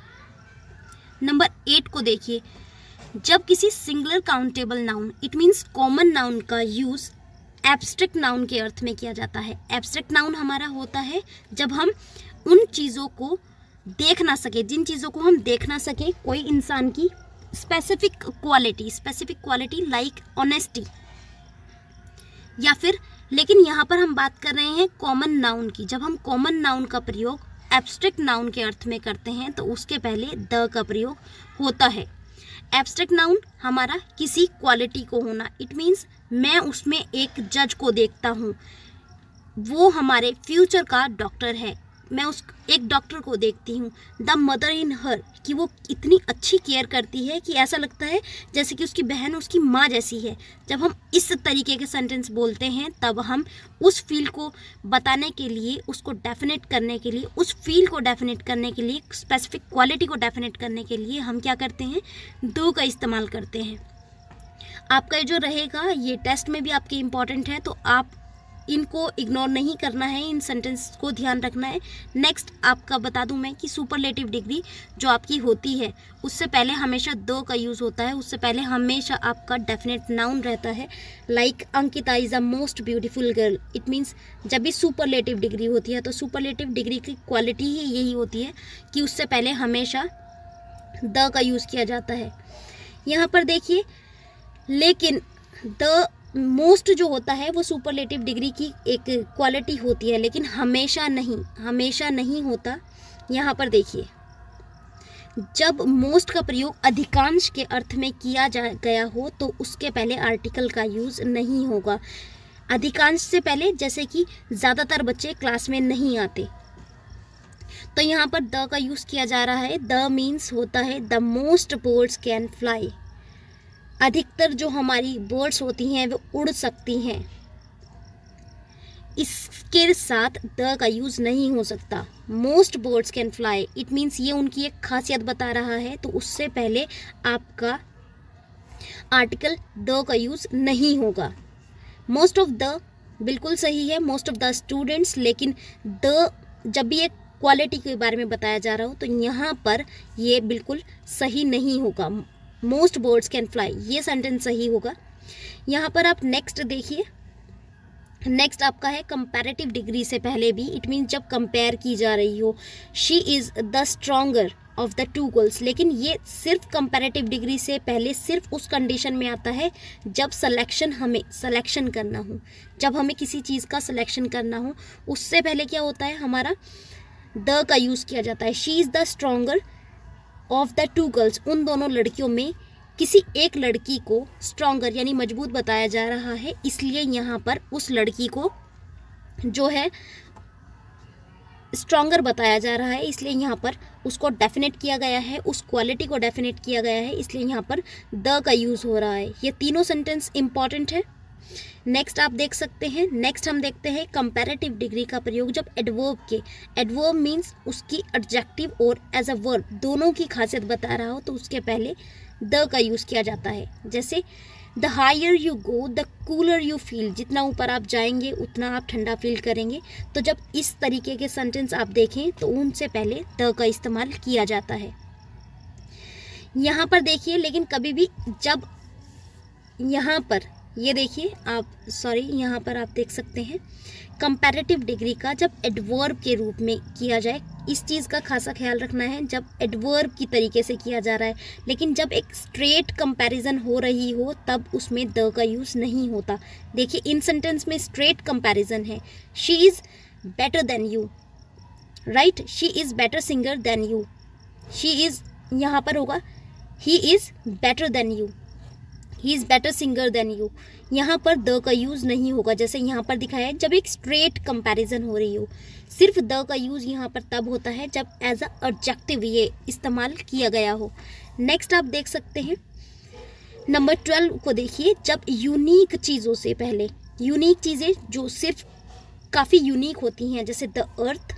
A: नंबर 8 को देखिए, जब किसी singular countable noun it means common noun का यूज़ एब्स्ट्रैक्ट नाउन के अर्थ में किया जाता है। एब्स्ट्रैक्ट नाउन हमारा होता है जब हम उन चीज़ों को देख ना सके, जिन चीज़ों को हम देख ना सके, कोई इंसान की स्पेसिफिक क्वालिटी लाइक ऑनेस्टी या फिर, लेकिन यहाँ पर हम बात कर रहे हैं कॉमन नाउन की। जब हम कॉमन नाउन का प्रयोग एब्स्ट्रैक्ट नाउन के अर्थ में करते हैं तो उसके पहले द का प्रयोग होता है। एब्स्ट्रैक्ट नाउन हमारा किसी क्वालिटी को होना, इट मीन्स मैं उसमें एक जज को देखता हूँ, वो हमारे फ्यूचर का डॉक्टर है, मैं उस एक डॉक्टर को देखती हूँ। द मदर इन हर, कि वो इतनी अच्छी केयर करती है कि ऐसा लगता है जैसे कि उसकी बहन उसकी माँ जैसी है। जब हम इस तरीके के सेंटेंस बोलते हैं तब हम उस फील को बताने के लिए, उसको डेफिनेट करने के लिए, उस फील को डेफिनेट करने के लिए, स्पेसिफिक क्वालिटी को डेफिनेट करने के लिए हम क्या करते हैं, दो का इस्तेमाल करते हैं। आपका जो रहेगा ये टेस्ट में भी आपके इम्पॉर्टेंट है, तो आप इनको इग्नोर नहीं करना है, इन सेंटेंस को ध्यान रखना है। नेक्स्ट आपका बता दूं मैं कि सुपरलेटिव डिग्री जो आपकी होती है उससे पहले हमेशा दो का यूज़ होता है, उससे पहले हमेशा आपका डेफिनेट नाउन रहता है। Like Ankita is a most beautiful girl, it means जब भी सुपरलेटिव डिग्री होती है तो सुपरलेटिव डिग्री की क्वालिटी ही यही होती है कि उससे पहले हमेशा द का यूज़ किया जाता है। यहाँ पर देखिए, लेकिन द मोस्ट जो होता है वो सुपरलेटिव डिग्री की एक क्वालिटी होती है, लेकिन हमेशा नहीं होता। यहाँ पर देखिए, जब मोस्ट का प्रयोग अधिकांश के अर्थ में किया गया हो तो उसके पहले आर्टिकल का यूज़ नहीं होगा। अधिकांश से पहले, जैसे कि ज़्यादातर बच्चे क्लास में नहीं आते, तो यहाँ पर द का यूज़ किया जा रहा है। द मीन्स होता है the most birds can fly, अधिकतर जो हमारी बर्ड्स होती हैं वो उड़ सकती हैं। इसके साथ द का यूज़ नहीं हो सकता। Most birds can fly, it means ये उनकी एक खासियत बता रहा है, तो उससे पहले आपका आर्टिकल द का यूज़ नहीं होगा। मोस्ट ऑफ द बिल्कुल सही है, मोस्ट ऑफ द स्टूडेंट्स, लेकिन द जब भी एक क्वालिटी के बारे में बताया जा रहा हो तो यहाँ पर ये बिल्कुल सही नहीं होगा। मोस्ट बर्ड्स कैन फ्लाई ये सेंटेंस सही होगा। यहाँ पर आप नेक्स्ट देखिए, नेक्स्ट आपका है कंपैरेटिव डिग्री से पहले भी, इट मीन्स जब कंपेयर की जा रही हो। She is the stronger of the two girls, लेकिन ये सिर्फ कंपैरेटिव डिग्री से पहले सिर्फ उस कंडीशन में आता है जब हमें सिलेक्शन करना हो, जब हमें किसी चीज़ का सिलेक्शन करना हो, उससे पहले क्या होता है, हमारा द का यूज़ किया जाता है। She is the stronger of the two girls, उन दोनों लड़कियों में किसी एक लड़की को स्ट्रॉन्गर यानी मजबूत बताया जा रहा है, इसलिए यहाँ पर उस लड़की को जो है स्ट्रॉन्गर बताया जा रहा है, इसलिए यहाँ पर उसको डेफिनेट किया गया है, उस क्वालिटी को डेफिनेट किया गया है, इसलिए यहाँ पर द का यूज़ हो रहा है। ये तीनों सेंटेंस इंपॉर्टेंट है। नेक्स्ट आप देख सकते हैं, नेक्स्ट हम देखते हैं कंपैरेटिव डिग्री का प्रयोग जब एडवर्ब के, एडवर्ब मीन्स उसकी एडजेक्टिव और एज अ वर्ब दोनों की खासियत बता रहा हो तो उसके पहले द का यूज़ किया जाता है। जैसे the higher you go the cooler you feel, जितना ऊपर आप जाएंगे उतना आप ठंडा फील करेंगे। तो जब इस तरीके के सेंटेंस आप देखें तो उनसे पहले द का इस्तेमाल किया जाता है। यहाँ पर देखिए, लेकिन कभी भी जब यहाँ पर ये देखिए आप, सॉरी, यहाँ पर आप देख सकते हैं कंपैरेटिव डिग्री का जब एडवर्ब के रूप में किया जाए, इस चीज़ का खासा ख्याल रखना है जब एडवर्ब की तरीके से किया जा रहा है, लेकिन जब एक स्ट्रेट कंपैरिजन हो रही हो तब उसमें द का यूज़ नहीं होता। देखिए इन सेंटेंस में स्ट्रेट कंपैरिजन है, she is better than you, right, she is better singer than you, she is यहाँ पर होगा he is better than you, he is better singer than you, यहाँ पर द का यूज़ नहीं होगा जैसे यहाँ पर दिखाया है जब एक स्ट्रेट कंपैरिजन हो रही हो। सिर्फ द का यूज़ यहाँ पर तब होता है जब एज अ एडजेक्टिव ये इस्तेमाल किया गया हो। नेक्स्ट आप देख सकते हैं नंबर 12 को देखिए, जब यूनिक चीज़ों से पहले, यूनिक चीज़ें जो सिर्फ काफ़ी यूनिक होती हैं जैसे the earth,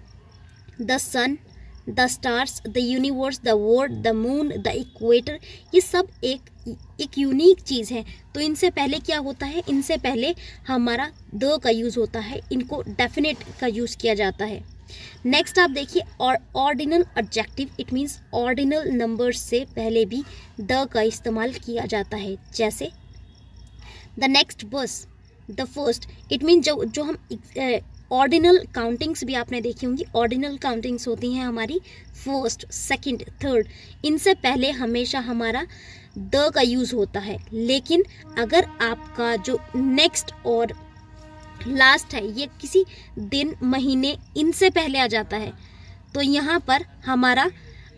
A: the sun, the stars, the universe, the world, the moon, the equator, ये सब एक यूनिक चीज़ है। तो इनसे पहले क्या होता है, इनसे पहले हमारा द का यूज़ होता है, इनको डेफिनेट का यूज़ किया जाता है। नेक्स्ट आप देखिए ordinal adjective, it means ordinal numbers से पहले भी द का इस्तेमाल किया जाता है। जैसे the next bus, the first, it means जो हम ऑर्डिनल काउंटिंग्स भी आपने देखी होंगी, ऑर्डिनल काउंटिंग्स होती हैं हमारी फर्स्ट, सेकंड, थर्ड, इनसे पहले हमेशा हमारा द का यूज़ होता है। लेकिन अगर आपका जो नेक्स्ट और लास्ट है ये किसी दिन, महीने, इनसे पहले आ जाता है तो यहाँ पर हमारा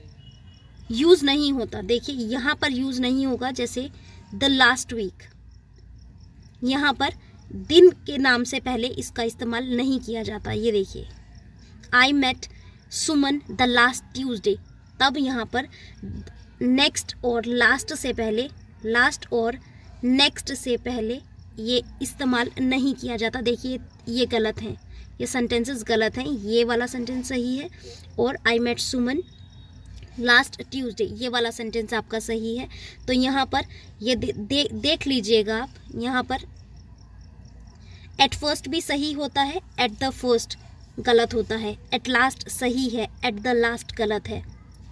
A: यूज़ नहीं होता। देखिए यहाँ पर यूज़ नहीं होगा, जैसे द लास्ट वीक, यहाँ पर दिन के नाम से पहले इसका इस्तेमाल नहीं किया जाता। ये देखिए I met Suman the last Tuesday, तब यहाँ पर नेक्स्ट और लास्ट से पहले, लास्ट और नेक्स्ट से पहले ये इस्तेमाल नहीं किया जाता। देखिए ये गलत है, ये सेंटेंसेस गलत हैं, ये वाला सेंटेंस सही है और I met Suman last Tuesday ये वाला सेंटेंस आपका सही है। तो यहाँ पर ये देख लीजिएगा आप, यहाँ पर एट फर्स्ट भी सही होता है, एट द फर्स्ट गलत होता है, एट लास्ट सही है, एट द लास्ट गलत है।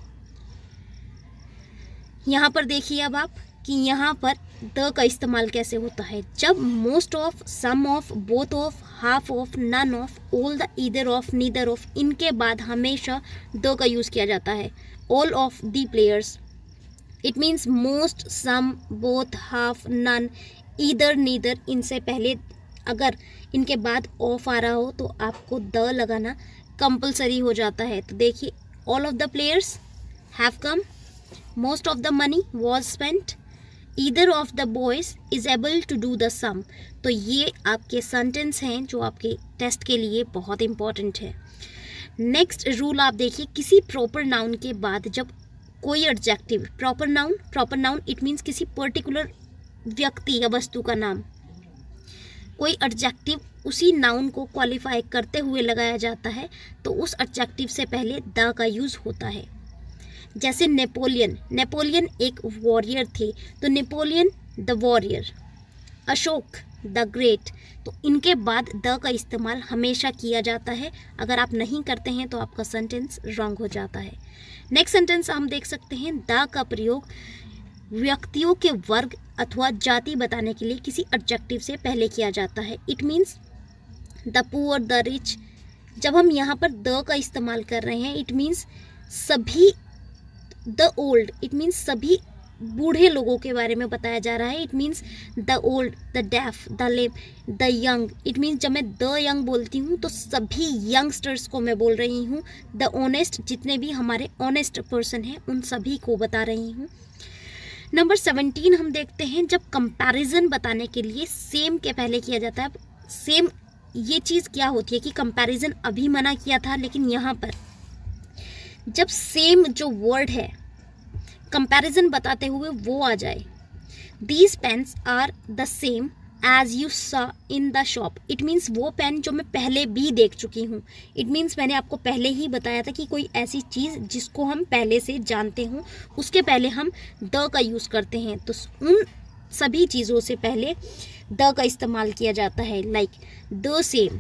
A: यहाँ पर देखिए अब आप कि यहाँ पर द का इस्तेमाल कैसे होता है, जब most of, some of, both of, half of, none of, all the, either of, neither of, इनके बाद हमेशा द का यूज़ किया जाता है। All of the players, it means most, some, both, half, none, either, neither, इनसे पहले अगर इनके बाद ऑफ आ रहा हो तो आपको द लगाना कंपलसरी हो जाता है। तो देखिए all of the players have come, most of the money was spent, either of the boys is able to do the sum. तो ये आपके सेंटेंस हैं जो आपके टेस्ट के लिए बहुत इंपॉर्टेंट है। नेक्स्ट रूल आप देखिए, किसी प्रॉपर नाउन के बाद जब कोई adjective, proper noun it means किसी पर्टिकुलर व्यक्ति या वस्तु का नाम, कोई एडजेक्टिव उसी नाउन को क्वालिफाई करते हुए लगाया जाता है तो उस एडजेक्टिव से पहले द का यूज़ होता है। जैसे नेपोलियन एक वॉरियर थे तो Napoleon the warrior, Ashoka the great, तो इनके बाद द का इस्तेमाल हमेशा किया जाता है। अगर आप नहीं करते हैं तो आपका सेंटेंस रॉन्ग हो जाता है। नेक्स्ट सेंटेंस हम देख सकते हैं, द का प्रयोग व्यक्तियों के वर्ग अथवा जाति बताने के लिए किसी एडजेक्टिव से पहले किया जाता है। It means the poor, the rich, जब हम यहाँ पर द का इस्तेमाल कर रहे हैं इट मीन्स सभी, द ओल्ड, इट मीन्स सभी बूढ़े लोगों के बारे में बताया जा रहा है। It means the old, the deaf, the lame, the young, it means जब मैं द यंग बोलती हूँ तो सभी यंगस्टर्स को मैं बोल रही हूँ। द ऑनेस्ट, जितने भी हमारे ऑनेस्ट पर्सन हैं उन सभी को बता रही हूँ। नंबर 17 हम देखते हैं, जब कंपैरिजन बताने के लिए सेम के पहले किया जाता है। सेम ये चीज़ क्या होती है कि कंपैरिजन अभी मना किया था, लेकिन यहाँ पर जब सेम जो वर्ड है कंपैरिजन बताते हुए वो आ जाए, these pens are the same as you saw in the shop, it means वो पेन जो मैं पहले भी देख चुकी हूँ। इट मीन्स मैंने आपको पहले ही बताया था कि कोई ऐसी चीज़ जिसको हम पहले से जानते हों उसके पहले हम द का यूज़ करते हैं, तो उन सभी चीज़ों से पहले द का इस्तेमाल किया जाता है, लाइक द सेम।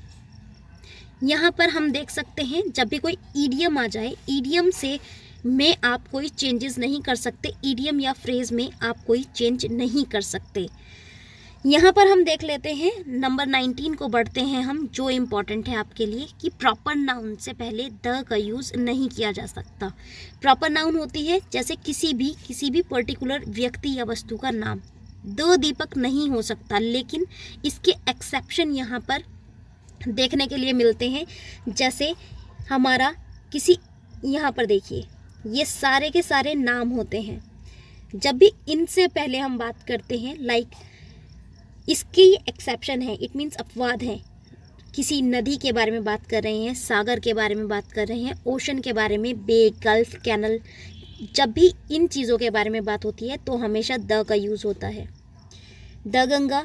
A: यहाँ पर हम देख सकते हैं जब भी कोई ईडियम आ जाए, ईडियम से में आप कोई चेंजेस नहीं कर सकते, ईडियम या फ्रेज में आप कोई चेंज नहीं कर सकते। यहाँ पर हम देख लेते हैं नंबर 19 को बढ़ते हैं हम, जो इम्पॉर्टेंट है आपके लिए कि प्रॉपर नाउन से पहले द का यूज़ नहीं किया जा सकता। प्रॉपर नाउन होती है जैसे किसी भी पर्टिकुलर व्यक्ति या वस्तु का नाम, द दीपक नहीं हो सकता, लेकिन इसके एक्सेप्शन यहाँ पर देखने के लिए मिलते हैं। जैसे हमारा किसी, यहाँ पर देखिए ये सारे के सारे नाम होते हैं, जब भी इनसे पहले हम बात करते हैं, लाइक इसकी एक्सेप्शन है, इट मीन्स अपवाद है। किसी नदी के बारे में बात कर रहे हैं, सागर के बारे में बात कर रहे हैं, ओशन के बारे में, बे, गल्फ, कैनल, जब भी इन चीज़ों के बारे में बात होती है तो हमेशा द का यूज़ होता है। The Ganga,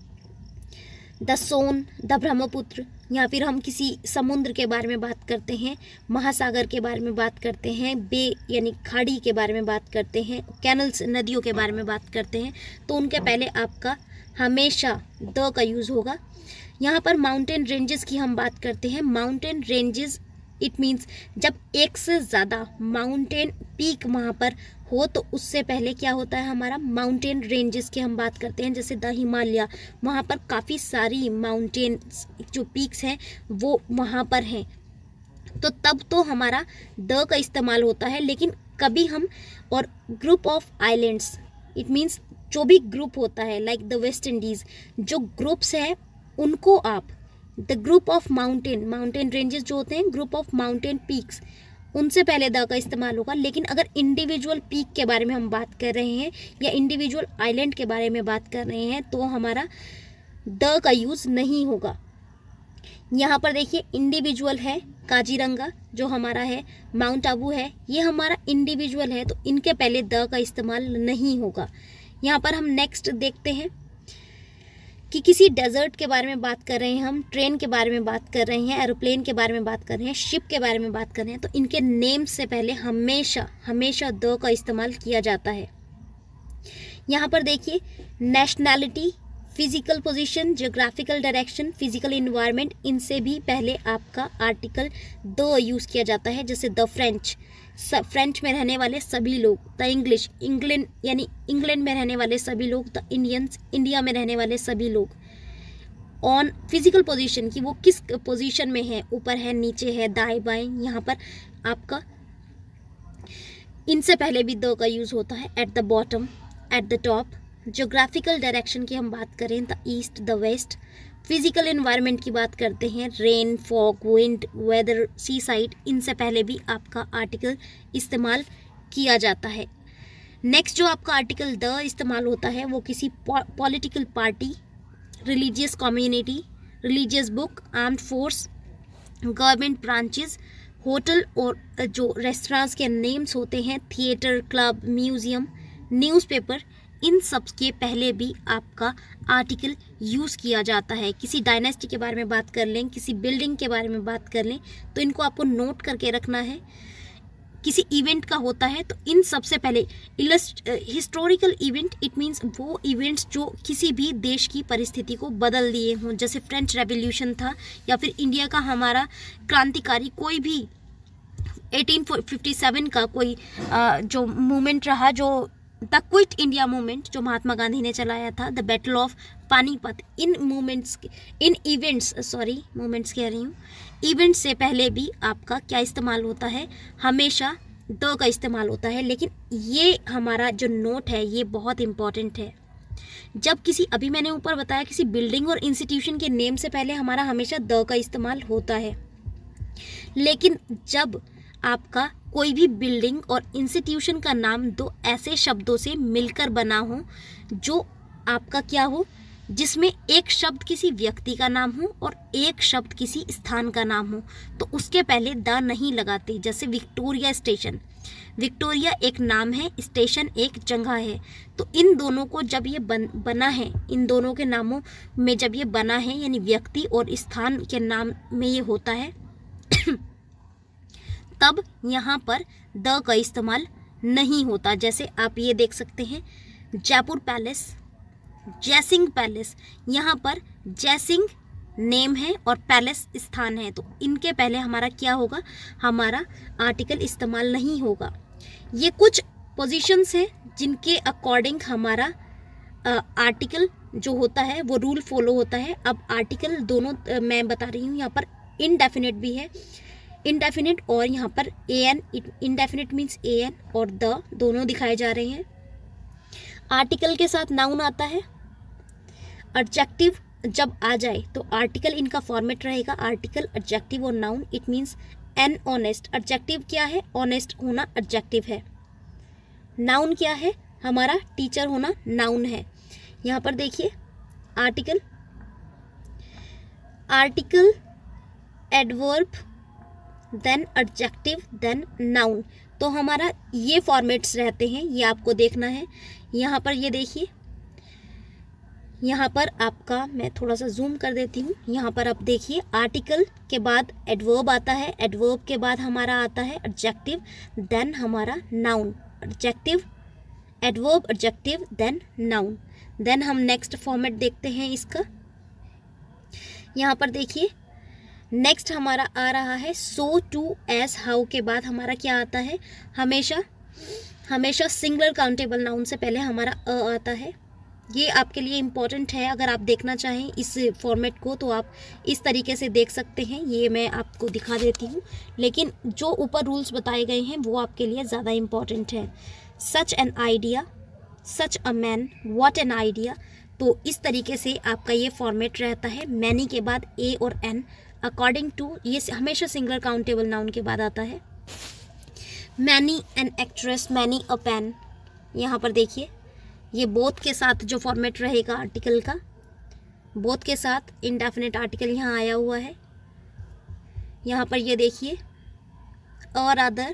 A: the Son, the Brahmaputra, या फिर हम किसी समुद्र के बारे में बात करते हैं, महासागर के बारे में बात करते हैं, बे यानी खाड़ी के बारे में बात करते हैं, कैनल्स नदियों के बारे में बात करते हैं, तो उनके पहले आपका हमेशा द का यूज़ होगा। यहाँ पर माउंटेन रेंजेस की हम बात करते हैं, माउंटेन रेंजेस इट मीन्स जब एक से ज़्यादा माउंटेन पीक वहाँ पर हो तो उससे पहले क्या होता है हमारा माउंटेन रेंजेस की हम बात करते हैं। जैसे द हिमालय, वहाँ पर काफ़ी सारी माउंटेन जो पीक्स हैं वो वहाँ पर हैं, तो तब तो हमारा द का इस्तेमाल होता है। लेकिन कभी हम, और group of islands it means जो भी ग्रुप होता है, लाइक द वेस्ट इंडीज़, जो ग्रुप्स हैं उनको आप the group of mountain ranges जो होते हैं, ग्रुप ऑफ माउंटेन पीक्स, उनसे पहले द का इस्तेमाल होगा। लेकिन अगर इंडिविजुअल पीक के बारे में हम बात कर रहे हैं या इंडिविजुअल आइलैंड के बारे में बात कर रहे हैं तो हमारा द का यूज़ नहीं होगा। यहाँ पर देखिए इंडिविजुअल है काजीरंगा जो हमारा है, माउंट आबू है, ये हमारा इंडिविजुअल है, तो इनके पहले द का इस्तेमाल नहीं होगा। यहाँ पर हम नेक्स्ट देखते हैं कि किसी डेजर्ट के बारे में बात कर रहे हैं हम, ट्रेन के बारे में बात कर रहे हैं, एरोप्लेन के बारे में बात कर रहे हैं, शिप के बारे में बात कर रहे हैं, तो इनके नेम से पहले हमेशा द का इस्तेमाल किया जाता है। यहाँ पर देखिए nationality, physical position, geographical direction, physical environment, इनसे भी पहले आपका आर्टिकल द यूज़ किया जाता है। जैसे द फ्रेंच में रहने वाले सभी लोग, द इंग्लिश, इंग्लैंड यानी इंग्लैंड में रहने वाले सभी लोग, द इंडियंस, इंडिया में रहने वाले सभी लोग। ऑन फिजिकल पोजीशन की वो किस पोजीशन में है, ऊपर है, नीचे है, दाएं बाएं, यहाँ पर आपका इनसे पहले भी द का यूज़ होता है। At the bottom, at the top. Geographical direction की हम बात करें, the east, the west. Physical environment की बात करते हैं, rain, fog, wind, weather, sea side, इनसे पहले भी आपका आर्टिकल इस्तेमाल किया जाता है। नेक्स्ट जो आपका आर्टिकल द इस्तेमाल होता है वो किसी political party, religious community, religious book, armed force, government branches, hotel और जो रेस्टोरेंट्स के नेम्स होते हैं, थिएटर, क्लब, म्यूजियम, न्यूज़पेपर, इन सब के पहले भी आपका आर्टिकल यूज़ किया जाता है। किसी डायनेस्टी के बारे में बात कर लें, किसी बिल्डिंग के बारे में बात कर लें, तो इनको आपको नोट करके रखना है। किसी इवेंट का होता है तो इन सबसे पहले हिस्टोरिकल इवेंट, इट मीन्स वो इवेंट्स जो किसी भी देश की परिस्थिति को बदल दिए हों, जैसे फ्रेंच रेवोल्यूशन था या फिर इंडिया का हमारा क्रांतिकारी कोई भी 1857 का कोई जो मूवमेंट रहा, जो द क्विट इंडिया मूवमेंट जो महात्मा गांधी ने चलाया था, द बैटल ऑफ पानीपत, इन इवेंट्स से पहले भी आपका क्या इस्तेमाल होता है, हमेशा द का इस्तेमाल होता है। लेकिन ये हमारा जो नोट है ये बहुत इम्पॉर्टेंट है। जब किसी, अभी मैंने ऊपर बताया, किसी बिल्डिंग और इंस्टीट्यूशन के नेम से पहले हमारा हमेशा द का इस्तेमाल होता है। लेकिन जब आपका कोई भी बिल्डिंग और इंस्टीट्यूशन का नाम दो ऐसे शब्दों से मिलकर बना हो जो आपका क्या हो, जिसमें एक शब्द किसी व्यक्ति का नाम हो और एक शब्द किसी स्थान का नाम हो, तो उसके पहले द नहीं लगाते। जैसे विक्टोरिया स्टेशन, विक्टोरिया एक नाम है, स्टेशन एक जगह है। तो इन दोनों को जब ये बना है, इन दोनों के नामों में जब ये बना है, यानी व्यक्ति और स्थान के नाम में ये होता है तब यहाँ पर द का इस्तेमाल नहीं होता। जैसे आप ये देख सकते हैं जयपुर पैलेस, जयसिंह पैलेस, यहाँ पर जयसिंह नेम है और पैलेस स्थान है, तो इनके पहले हमारा क्या होगा, हमारा आर्टिकल इस्तेमाल नहीं होगा। ये कुछ पोजीशंस हैं जिनके अकॉर्डिंग हमारा आर्टिकल जो होता है वो रूल फॉलो होता है। अब आर्टिकल दोनों मैं बता रही हूँ, यहाँ पर इनडेफिनेट भी है, इनडेफिनेट और यहाँ पर एन, इनडेफिनेट मीन्स एन और द दोनों दिखाए जा रहे हैं। आर्टिकल के साथ नाउन आता है। एडजेक्टिव जब आ जाए तो आर्टिकल इनका फॉर्मेट रहेगा, आर्टिकल, एडजेक्टिव और noun. It means an honest, adjective क्या है, ऑनेस्ट होना एडजेक्टिव है। नाउन क्या है, हमारा टीचर होना नाउन है। यहाँ पर देखिए article, article, adverb, then adjective, then noun. तो हमारा ये फॉर्मेट्स रहते हैं, ये आपको देखना है। यहाँ पर ये देखिए, यहाँ पर आपका मैं थोड़ा सा जूम कर देती हूँ। यहाँ पर आप देखिए आर्टिकल के बाद एडवर्ब आता है, एडवर्ब के बाद हमारा आता है एडजेक्टिव, देन हमारा noun, adjective, adverb, adjective, then noun. Then हम नेक्स्ट फॉर्मेट देखते हैं इसका। यहाँ पर देखिए नेक्स्ट हमारा आ रहा है सो, टू, एस, हाउ के बाद हमारा क्या आता है, हमेशा सिंगुलर काउंटेबल नाउन से पहले हमारा अ आता है। ये आपके लिए इम्पॉर्टेंट है, अगर आप देखना चाहें इस फॉर्मेट को तो आप इस तरीके से देख सकते हैं। ये मैं आपको दिखा देती हूँ, लेकिन जो ऊपर रूल्स बताए गए हैं वो आपके लिए ज़्यादा इम्पॉर्टेंट है। Such an idea, such a man, what an idea. तो इस तरीके से आपका ये फॉर्मेट रहता है। मैनी के बाद ए और एन, अकॉर्डिंग टू, ये हमेशा सिंगुलर काउंटेबल नाउन के बाद आता है। Many an actress, many a pen. यहाँ पर देखिए ये बोथ के साथ जो फॉर्मेट रहेगा आर्टिकल का, बोथ के साथ इनडेफिनेट आर्टिकल यहाँ आया हुआ है। यहाँ पर ये देखिए और अदर।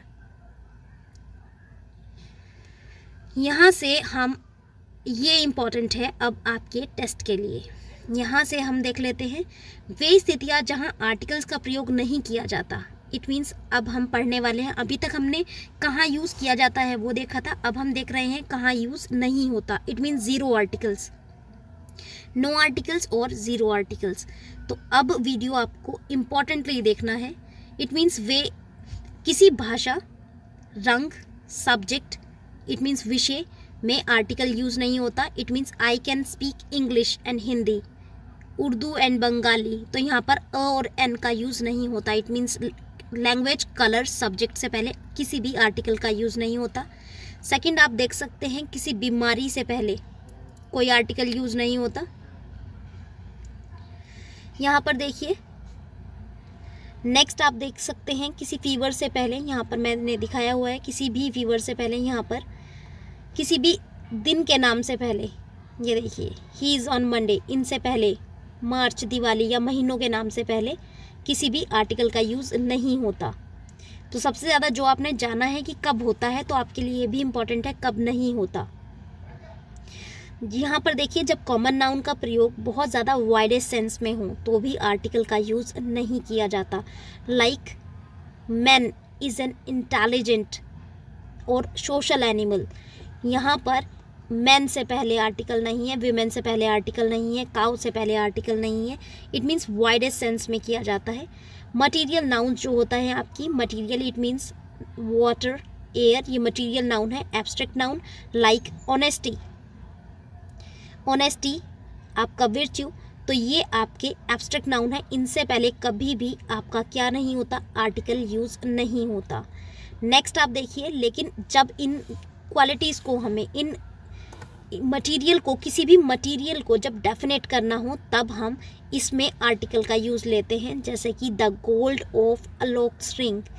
A: यहाँ से हम, ये इम्पॉर्टेंट है अब आपके टेस्ट के लिए। यहाँ से हम देख लेते हैं वे स्थितियाँ जहाँ आर्टिकल्स का प्रयोग नहीं किया जाता। इट मीन्स अब हम पढ़ने वाले हैं, अभी तक हमने कहाँ यूज़ किया जाता है वो देखा था, अब हम देख रहे हैं कहाँ यूज़ नहीं होता। It means zero articles, no articles और ज़ीरो आर्टिकल्स। तो अब वीडियो आपको इम्पॉर्टेंटली देखना है। इट मीन्स वे, किसी भाषा, रंग, सब्जेक्ट, इट मीन्स विषय में आर्टिकल यूज़ नहीं होता। It means I can speak English and Hindi, Urdu and Bengali, तो यहाँ पर अ और एन का यूज़ नहीं होता। It means language, colour, subject से पहले किसी भी आर्टिकल का यूज़ नहीं होता। सेकंड आप देख सकते हैं किसी बीमारी से पहले कोई आर्टिकल यूज़ नहीं होता। यहाँ पर देखिए नेक्स्ट आप देख सकते हैं किसी फीवर से पहले, यहाँ पर मैंने दिखाया हुआ है किसी भी फीवर से पहले, यहाँ पर किसी भी दिन के नाम से पहले, ये देखिए ही इज़ ऑन मंडे, इनसे पहले मार्च, दिवाली या महीनों के नाम से पहले किसी भी आर्टिकल का यूज़ नहीं होता। तो सबसे ज़्यादा जो आपने जाना है कि कब होता है, तो आपके लिए ये भी इम्पॉर्टेंट है कब नहीं होता। यहाँ पर देखिए जब कॉमन नाउन का प्रयोग बहुत ज़्यादा वाइडेस्ट सेंस में हो तो भी आर्टिकल का यूज़ नहीं किया जाता। Like man is an intelligent और सोशल एनिमल, यहाँ पर मैन से पहले आर्टिकल नहीं है, वीमेन से पहले आर्टिकल नहीं है, काउ से पहले आर्टिकल नहीं है। इट मीन्स वाइडेस्ट सेंस में किया जाता है। मटीरियल नाउन जो होता है आपकी, material it means water, air, ये मटीरियल नाउन है। Abstract noun like honesty, honesty आपका विर्च्यू, तो ये आपके एब्स्ट्रैक्ट नाउन है। इनसे पहले कभी भी आपका क्या नहीं होता, आर्टिकल यूज़ नहीं होता। नेक्स्ट आप देखिए, लेकिन जब इन क्वालिटीज़ को हमें, इन मटेरियल को, किसी भी मटेरियल को जब डेफिनेट करना हो तब हम इसमें आर्टिकल का यूज़ लेते हैं। जैसे कि the gold of Alok string,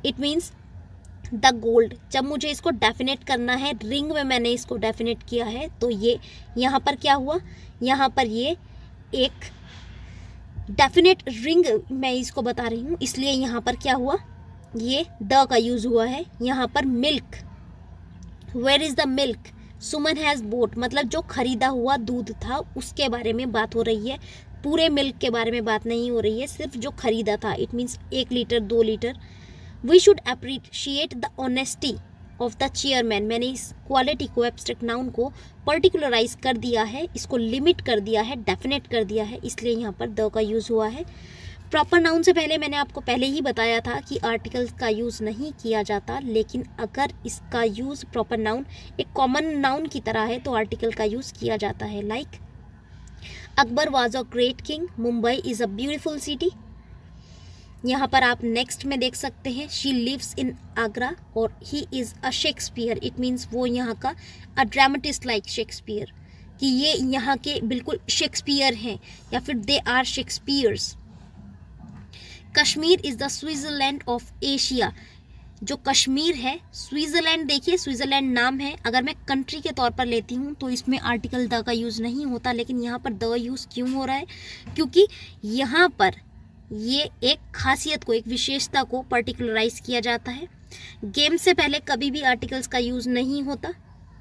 A: it means the gold. जब मुझे इसको डेफिनेट करना है, रिंग में मैंने इसको डेफिनेट किया है, तो ये यहाँ पर क्या हुआ, यहाँ पर ये एक डेफिनेट रिंग मैं इसको बता रही हूँ, इसलिए यहाँ पर क्या हुआ, ये द का यूज़ हुआ है। यहाँ पर milk, where is the milk, Suman has bought, मतलब जो खरीदा हुआ दूध था उसके बारे में बात हो रही है, पूरे मिल्क के बारे में बात नहीं हो रही है, सिर्फ जो खरीदा था। It means 1 litre 2 litre. We should appreciate the honesty of the chairman. मैंने इस क्वालिटी को, एब्स्ट्रैक्ट नाउन को पर्टिकुलराइज कर दिया है, इसको लिमिट कर दिया है, डेफिनेट कर दिया है, इसलिए यहाँ पर द का यूज़ हुआ है। प्रॉपर नाउन से पहले मैंने आपको पहले ही बताया था कि आर्टिकल्स का यूज़ नहीं किया जाता, लेकिन अगर इसका यूज़ प्रॉपर नाउन एक कॉमन नाउन की तरह है तो आर्टिकल का यूज़ किया जाता है। Like Akbar was a great king, Mumbai is a beautiful city. यहाँ पर आप नेक्स्ट में देख सकते हैं, शी लिव्स इन आगरा और he is a Shakespeare. It means वो यहाँ का अ ड्रामेटिस्ट लाइक शेक्सपियर, कि ये यहाँ के बिल्कुल शेक्सपियर हैं या फिर they are Shakespeares. Kashmir is the Switzerland of Asia. जो कश्मीर है, स्विट्ज़रलैंड, देखिए स्विट्ज़रलैंड नाम है, अगर मैं कंट्री के तौर पर लेती हूँ तो इसमें आर्टिकल द का यूज़ नहीं होता, लेकिन यहाँ पर द यूज़ क्यों हो रहा है, क्योंकि यहाँ पर ये एक खासियत को, एक विशेषता को पर्टिकुलराइज किया जाता है। गेम से पहले कभी भी आर्टिकल्स का यूज़ नहीं होता।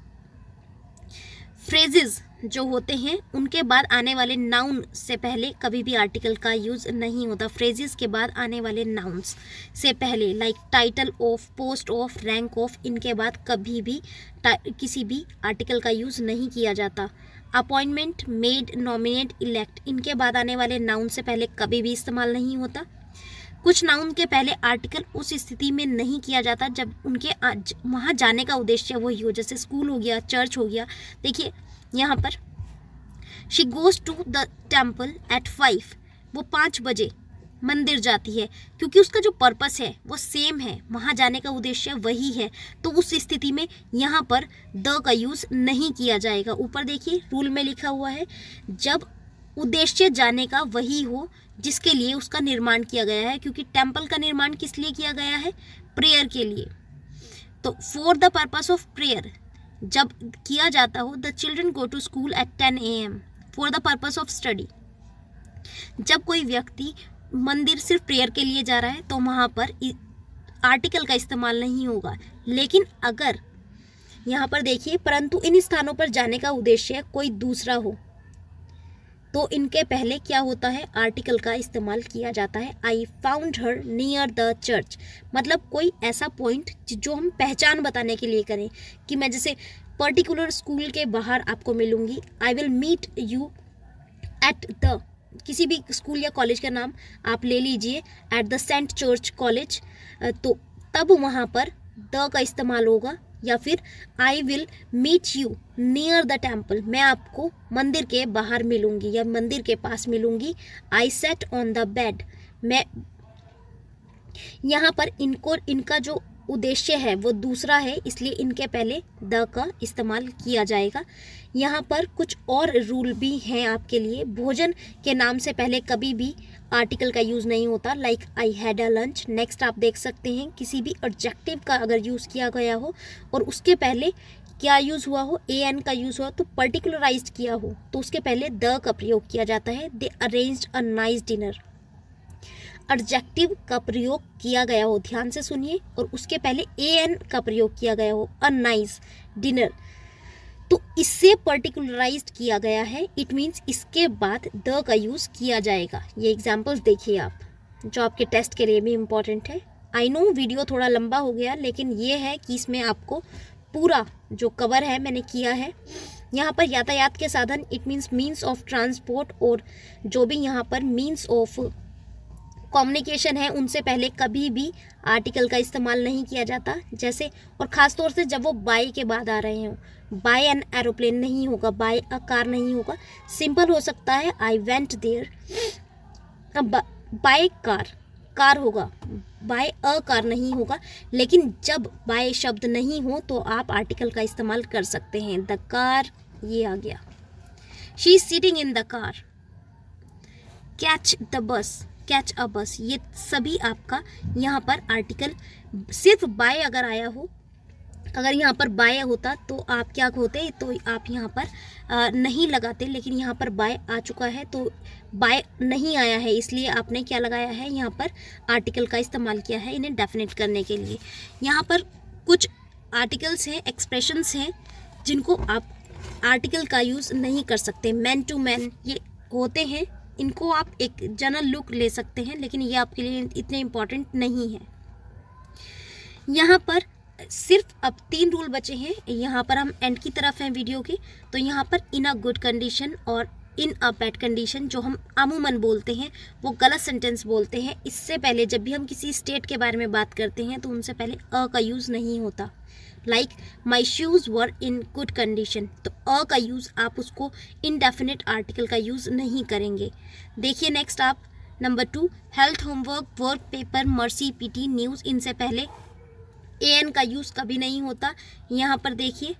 A: फ्रेजेस जो होते हैं उनके बाद आने वाले नाउन से पहले कभी भी आर्टिकल का यूज़ नहीं होता। फ्रेजेस के बाद आने वाले नाउन्स से पहले, like title of, post of, rank of, इनके बाद कभी भी किसी भी आर्टिकल का यूज़ नहीं किया जाता। अपॉइंटमेंट, मेड, नॉमिनेट, इलेक्ट, इनके बाद आने वाले नाउन से पहले कभी भी इस्तेमाल नहीं होता। कुछ नाउन के पहले आर्टिकल उस स्थिति में नहीं किया जाता जब उनके वहाँ जाने का उद्देश्य वही हो, जैसे स्कूल हो गया, चर्च हो गया। देखिए यहाँ पर she goes to the temple at 5, वो 5 बजे मंदिर जाती है, क्योंकि उसका जो पर्पस है वो सेम है, वहाँ जाने का उद्देश्य वही है, तो उस स्थिति में यहाँ पर द का यूज़ नहीं किया जाएगा। ऊपर देखिए रूल में लिखा हुआ है, जब उद्देश्य जाने का वही हो जिसके लिए उसका निर्माण किया गया है, क्योंकि टेम्पल का निर्माण किस लिए किया गया है, प्रेयर के लिए। तो for the purpose of prayer जब किया जाता हो, the children go to school at 10 AM for the purpose of study. जब कोई व्यक्ति मंदिर सिर्फ प्रेयर के लिए जा रहा है तो वहाँ पर आर्टिकल का इस्तेमाल नहीं होगा। लेकिन अगर यहाँ पर देखिए, परंतु इन स्थानों पर जाने का उद्देश्य कोई दूसरा हो तो इनके पहले क्या होता है, आर्टिकल का इस्तेमाल किया जाता है। I found her near the church, मतलब कोई ऐसा पॉइंट जो हम पहचान बताने के लिए करें, कि मैं जैसे पर्टिकुलर स्कूल के बाहर आपको मिलूंगी, I will meet you at the, किसी भी स्कूल या कॉलेज का नाम आप ले लीजिए, at the saint church college, तो तब वहाँ पर द का इस्तेमाल होगा। या फिर I will meet you near the temple, मैं आपको मंदिर के बाहर मिलूंगी या मंदिर के पास मिलूंगी। I set on the bed, मैं यहाँ पर इनका जो उद्देश्य है वो दूसरा है, इसलिए इनके पहले द का इस्तेमाल किया जाएगा। यहाँ पर कुछ और रूल भी हैं आपके लिए। भोजन के नाम से पहले कभी भी आर्टिकल का यूज़ नहीं होता, like I had a lunch. Next आप देख सकते हैं, किसी भी एडजेक्टिव का अगर यूज़ किया गया हो और उसके पहले क्या यूज़ हुआ हो, एन का यूज़ हुआ तो पर्टिकुलराइज्ड किया हो, तो उसके पहले द का प्रयोग किया जाता है। They arranged a nice dinner, adjective का प्रयोग किया गया हो, ध्यान से सुनिए, और उसके पहले एन का प्रयोग किया गया हो, अ नाइस डिनर, तो इससे पर्टिकुलराइज्ड किया गया है। इट मीन्स इसके बाद द का यूज़ किया जाएगा। ये एग्जाम्पल्स देखिए आप, जो आपके टेस्ट के लिए भी इम्पॉर्टेंट है। आई नो वीडियो थोड़ा लंबा हो गया, लेकिन ये है कि इसमें आपको पूरा जो कवर है मैंने किया है। यहाँ पर यातायात के साधन, it means means of transport, और जो भी यहाँ पर मीन्स ऑफ कम्युनिकेशन है उनसे पहले कभी भी आर्टिकल का इस्तेमाल नहीं किया जाता। जैसे, और ख़ास तौर से जब वो बाय के बाद आ रहे हों, बाय एन एरोप्लेन नहीं होगा, बाय अ कार नहीं होगा, सिंपल हो सकता है आई वेंट देयर। अब बाय कार होगा, बाय अ कार नहीं होगा, लेकिन जब बाय शब्द नहीं हो तो आप आर्टिकल का इस्तेमाल कर सकते हैं। द कार, ये आ गया। She is sitting in the car. Catch the bus, catch a bus, ये सभी आपका यहाँ पर आर्टिकल सिर्फ बाय अगर आया हो, अगर यहाँ पर बाय होता तो आप क्या होते, तो आप यहाँ पर नहीं लगाते, लेकिन यहाँ पर बाय आ चुका है तो बाय नहीं आया है, इसलिए आपने क्या लगाया है, यहाँ पर आर्टिकल का इस्तेमाल किया है इन्हें डेफिनेट करने के लिए। यहाँ पर कुछ आर्टिकल्स हैं, एक्सप्रेशंस हैं जिनको आप आर्टिकल का यूज़ नहीं कर सकते। मैन टू मैन ये होते हैं, इनको आप एक जनरल लुक ले सकते हैं, लेकिन ये आपके लिए इतने इम्पॉर्टेंट नहीं है। यहाँ पर सिर्फ अब 3 रूल बचे हैं। यहाँ पर हम एंड की तरफ हैं वीडियो के, तो यहाँ पर इन अ गुड कंडीशन और इन अ बैड कंडीशन जो हम अमूमन बोलते हैं वो गलत सेंटेंस बोलते हैं। इससे पहले जब भी हम किसी स्टेट के बारे में बात करते हैं तो उनसे पहले अ का यूज़ नहीं होता। Like my shoes were in good condition, तो अ का यूज़ आप उसको इनडेफिनिट आर्टिकल का यूज़ नहीं करेंगे। देखिए नेक्स्ट आप number 2, health, homework, work, paper, mercy, PT, news, इनसे पहले एन का यूज़ कभी नहीं होता। यहाँ पर देखिए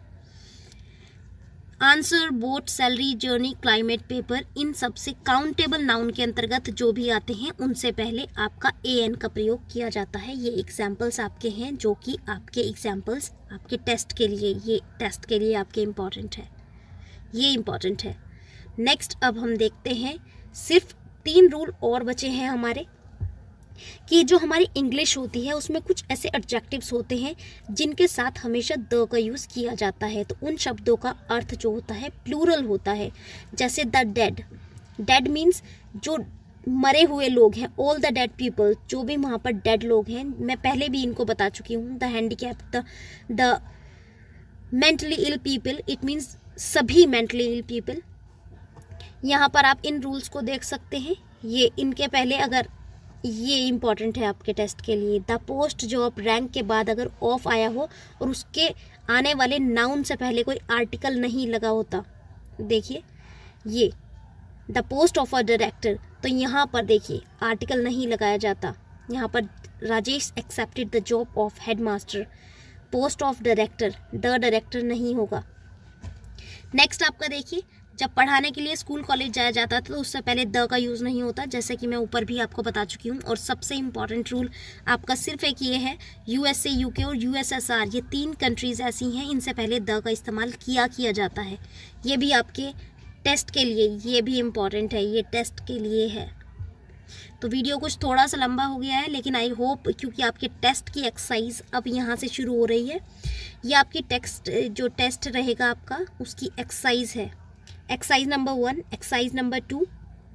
A: answer, boat, salary, journey, climate, paper, इन सब से काउंटेबल नाउन के अंतर्गत जो भी आते हैं उनसे पहले आपका एन का प्रयोग किया जाता है। ये एग्जाम्पल्स आपके हैं जो कि आपके एग्जाम्पल्स आपके टेस्ट के लिए, ये टेस्ट के लिए आपके इम्पॉर्टेंट है, ये इम्पॉर्टेंट है। नेक्स्ट अब हम देखते हैं, सिर्फ 3 रूल और बचे हैं हमारे, कि जो हमारी इंग्लिश होती है उसमें कुछ ऐसे एडजेक्टिव्स होते हैं जिनके साथ हमेशा द का यूज़ किया जाता है, तो उन शब्दों का अर्थ जो होता है प्लूरल होता है। जैसे द डेड, डेड मीन्स जो मरे हुए लोग हैं, ऑल द डेड पीपल, जो भी वहाँ पर डेड लोग हैं, मैं पहले भी इनको बता चुकी हूँ। The handicap, the mentally ill people, it means सभी मेंटली इल पीपल। यहाँ पर आप इन रूल्स को देख सकते हैं, ये इनके पहले अगर, ये इम्पॉर्टेंट है आपके टेस्ट के लिए, द पोस्ट जॉब रैंक के बाद अगर ऑफ आया हो और उसके आने वाले नाउन से पहले कोई आर्टिकल नहीं लगा होता, देखिए ये the post of a director, तो यहाँ पर देखिए आर्टिकल नहीं लगाया जाता। यहाँ पर Rajesh accepted the job of headmaster, post of director, the director नहीं होगा। नेक्स्ट आपका देखिए, जब पढ़ाने के लिए स्कूल कॉलेज जाया जाता था तो उससे पहले द का यूज़ नहीं होता, जैसे कि मैं ऊपर भी आपको बता चुकी हूँ। और सबसे इम्पॉर्टेंट रूल आपका सिर्फ एक ये है, यूएसए, यूके और यूएसएसआर, ये 3 कंट्रीज़ ऐसी हैं इनसे पहले द का इस्तेमाल किया जाता है। ये भी आपके टेस्ट के लिए, ये भी इम्पॉर्टेंट है, ये टेस्ट के लिए है। तो वीडियो कुछ थोड़ा सा लंबा हो गया है, लेकिन आई होप, क्योंकि आपके टेस्ट की एक्सरसाइज अब यहाँ से शुरू हो रही है, ये आपकी जो टेस्ट रहेगा आपका उसकी एक्सरसाइज है। एक्सरसाइज नंबर 1, एक्सरसाइज नंबर 2,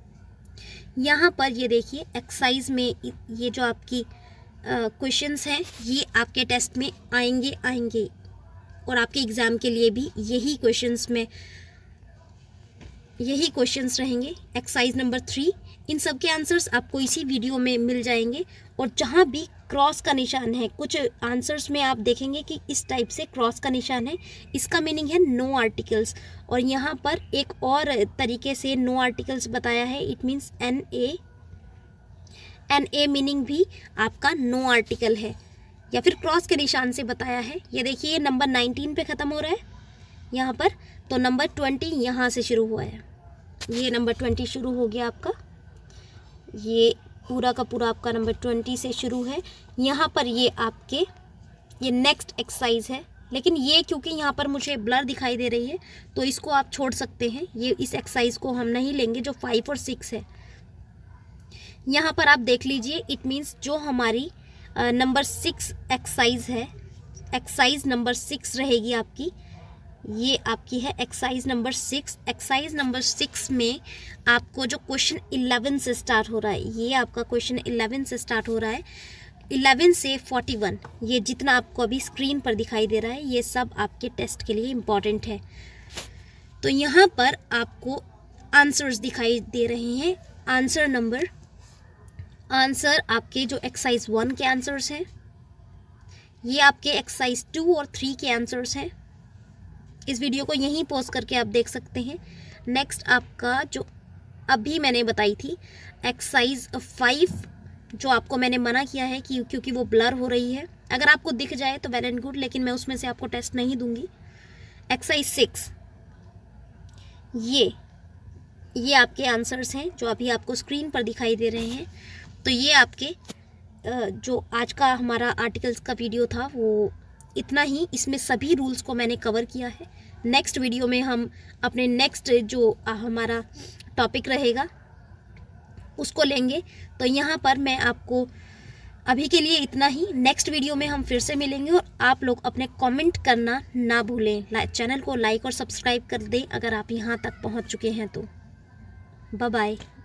A: यहाँ पर ये देखिए एक्सरसाइज में ये जो आपकी क्वेश्चंस हैं ये आपके टेस्ट में आएंगे और आपके एग्ज़ाम के लिए भी यही क्वेश्चंस रहेंगे। एक्सरसाइज नंबर 3, इन सब के आंसर्स आपको इसी वीडियो में मिल जाएंगे। और जहाँ भी क्रॉस का निशान है, कुछ आंसर्स में आप देखेंगे कि इस टाइप से क्रॉस का निशान है, इसका मीनिंग है नो आर्टिकल्स। और यहाँ पर एक और तरीके से नो आर्टिकल्स बताया है, इट मीन्स NA मीनिंग भी आपका नो आर्टिकल है, या फिर क्रॉस के निशान से बताया है। ये देखिए ये नंबर 19 पे ख़त्म हो रहा है यहाँ पर, तो नंबर 20 यहाँ से शुरू हुआ है, ये नंबर 20 शुरू हो गया आपका, ये पूरा का पूरा आपका नंबर 20 से शुरू है। यहाँ पर ये आपके ये नेक्स्ट एक्सरसाइज है, लेकिन ये क्योंकि यहाँ पर मुझे ब्लर दिखाई दे रही है तो इसको आप छोड़ सकते हैं, ये इस एक्सरसाइज को हम नहीं लेंगे जो 5 और 6 है। यहाँ पर आप देख लीजिए, इट मीन्स जो हमारी नंबर 6 एक्सरसाइज है, एक्सरसाइज नंबर 6 रहेगी आपकी, ये आपकी है एक्सरसाइज नंबर 6। एक्सरसाइज नंबर 6 में आपको जो क्वेश्चन 11 से स्टार्ट हो रहा है, ये आपका क्वेश्चन 11 से स्टार्ट हो रहा है, 11 से 41, ये जितना आपको अभी स्क्रीन पर दिखाई दे रहा है ये सब आपके टेस्ट के लिए इम्पॉर्टेंट है। तो यहाँ पर आपको आंसर्स दिखाई दे रहे हैं, आंसर आपके जो एक्सरसाइज 1 के आंसर्स हैं, ये आपके एक्सरसाइज 2 और 3 के आंसर्स हैं। इस वीडियो को यहीं पॉज करके आप देख सकते हैं। नेक्स्ट आपका जो अभी मैंने बताई थी एक्सरसाइज 5, जो आपको मैंने मना किया है कि क्योंकि वो ब्लर हो रही है, अगर आपको दिख जाए तो वेल एंड गुड, लेकिन मैं उसमें से आपको टेस्ट नहीं दूंगी। एक्सरसाइज 6, ये ये आपके आंसर्स हैं जो अभी आपको स्क्रीन पर दिखाई दे रहे हैं। तो ये आपके जो आज का हमारा आर्टिकल्स का वीडियो था वो इतना ही। इसमें सभी रूल्स को मैंने कवर किया है। नेक्स्ट वीडियो में हम अपने नेक्स्ट जो हमारा टॉपिक रहेगा उसको लेंगे। तो यहाँ पर मैं आपको अभी के लिए इतना ही। नेक्स्ट वीडियो में हम फिर से मिलेंगे और आप लोग अपने कमेंट करना ना भूलें। चैनल को लाइक और सब्सक्राइब कर दें अगर आप यहाँ तक पहुँच चुके हैं तो। Bye bye.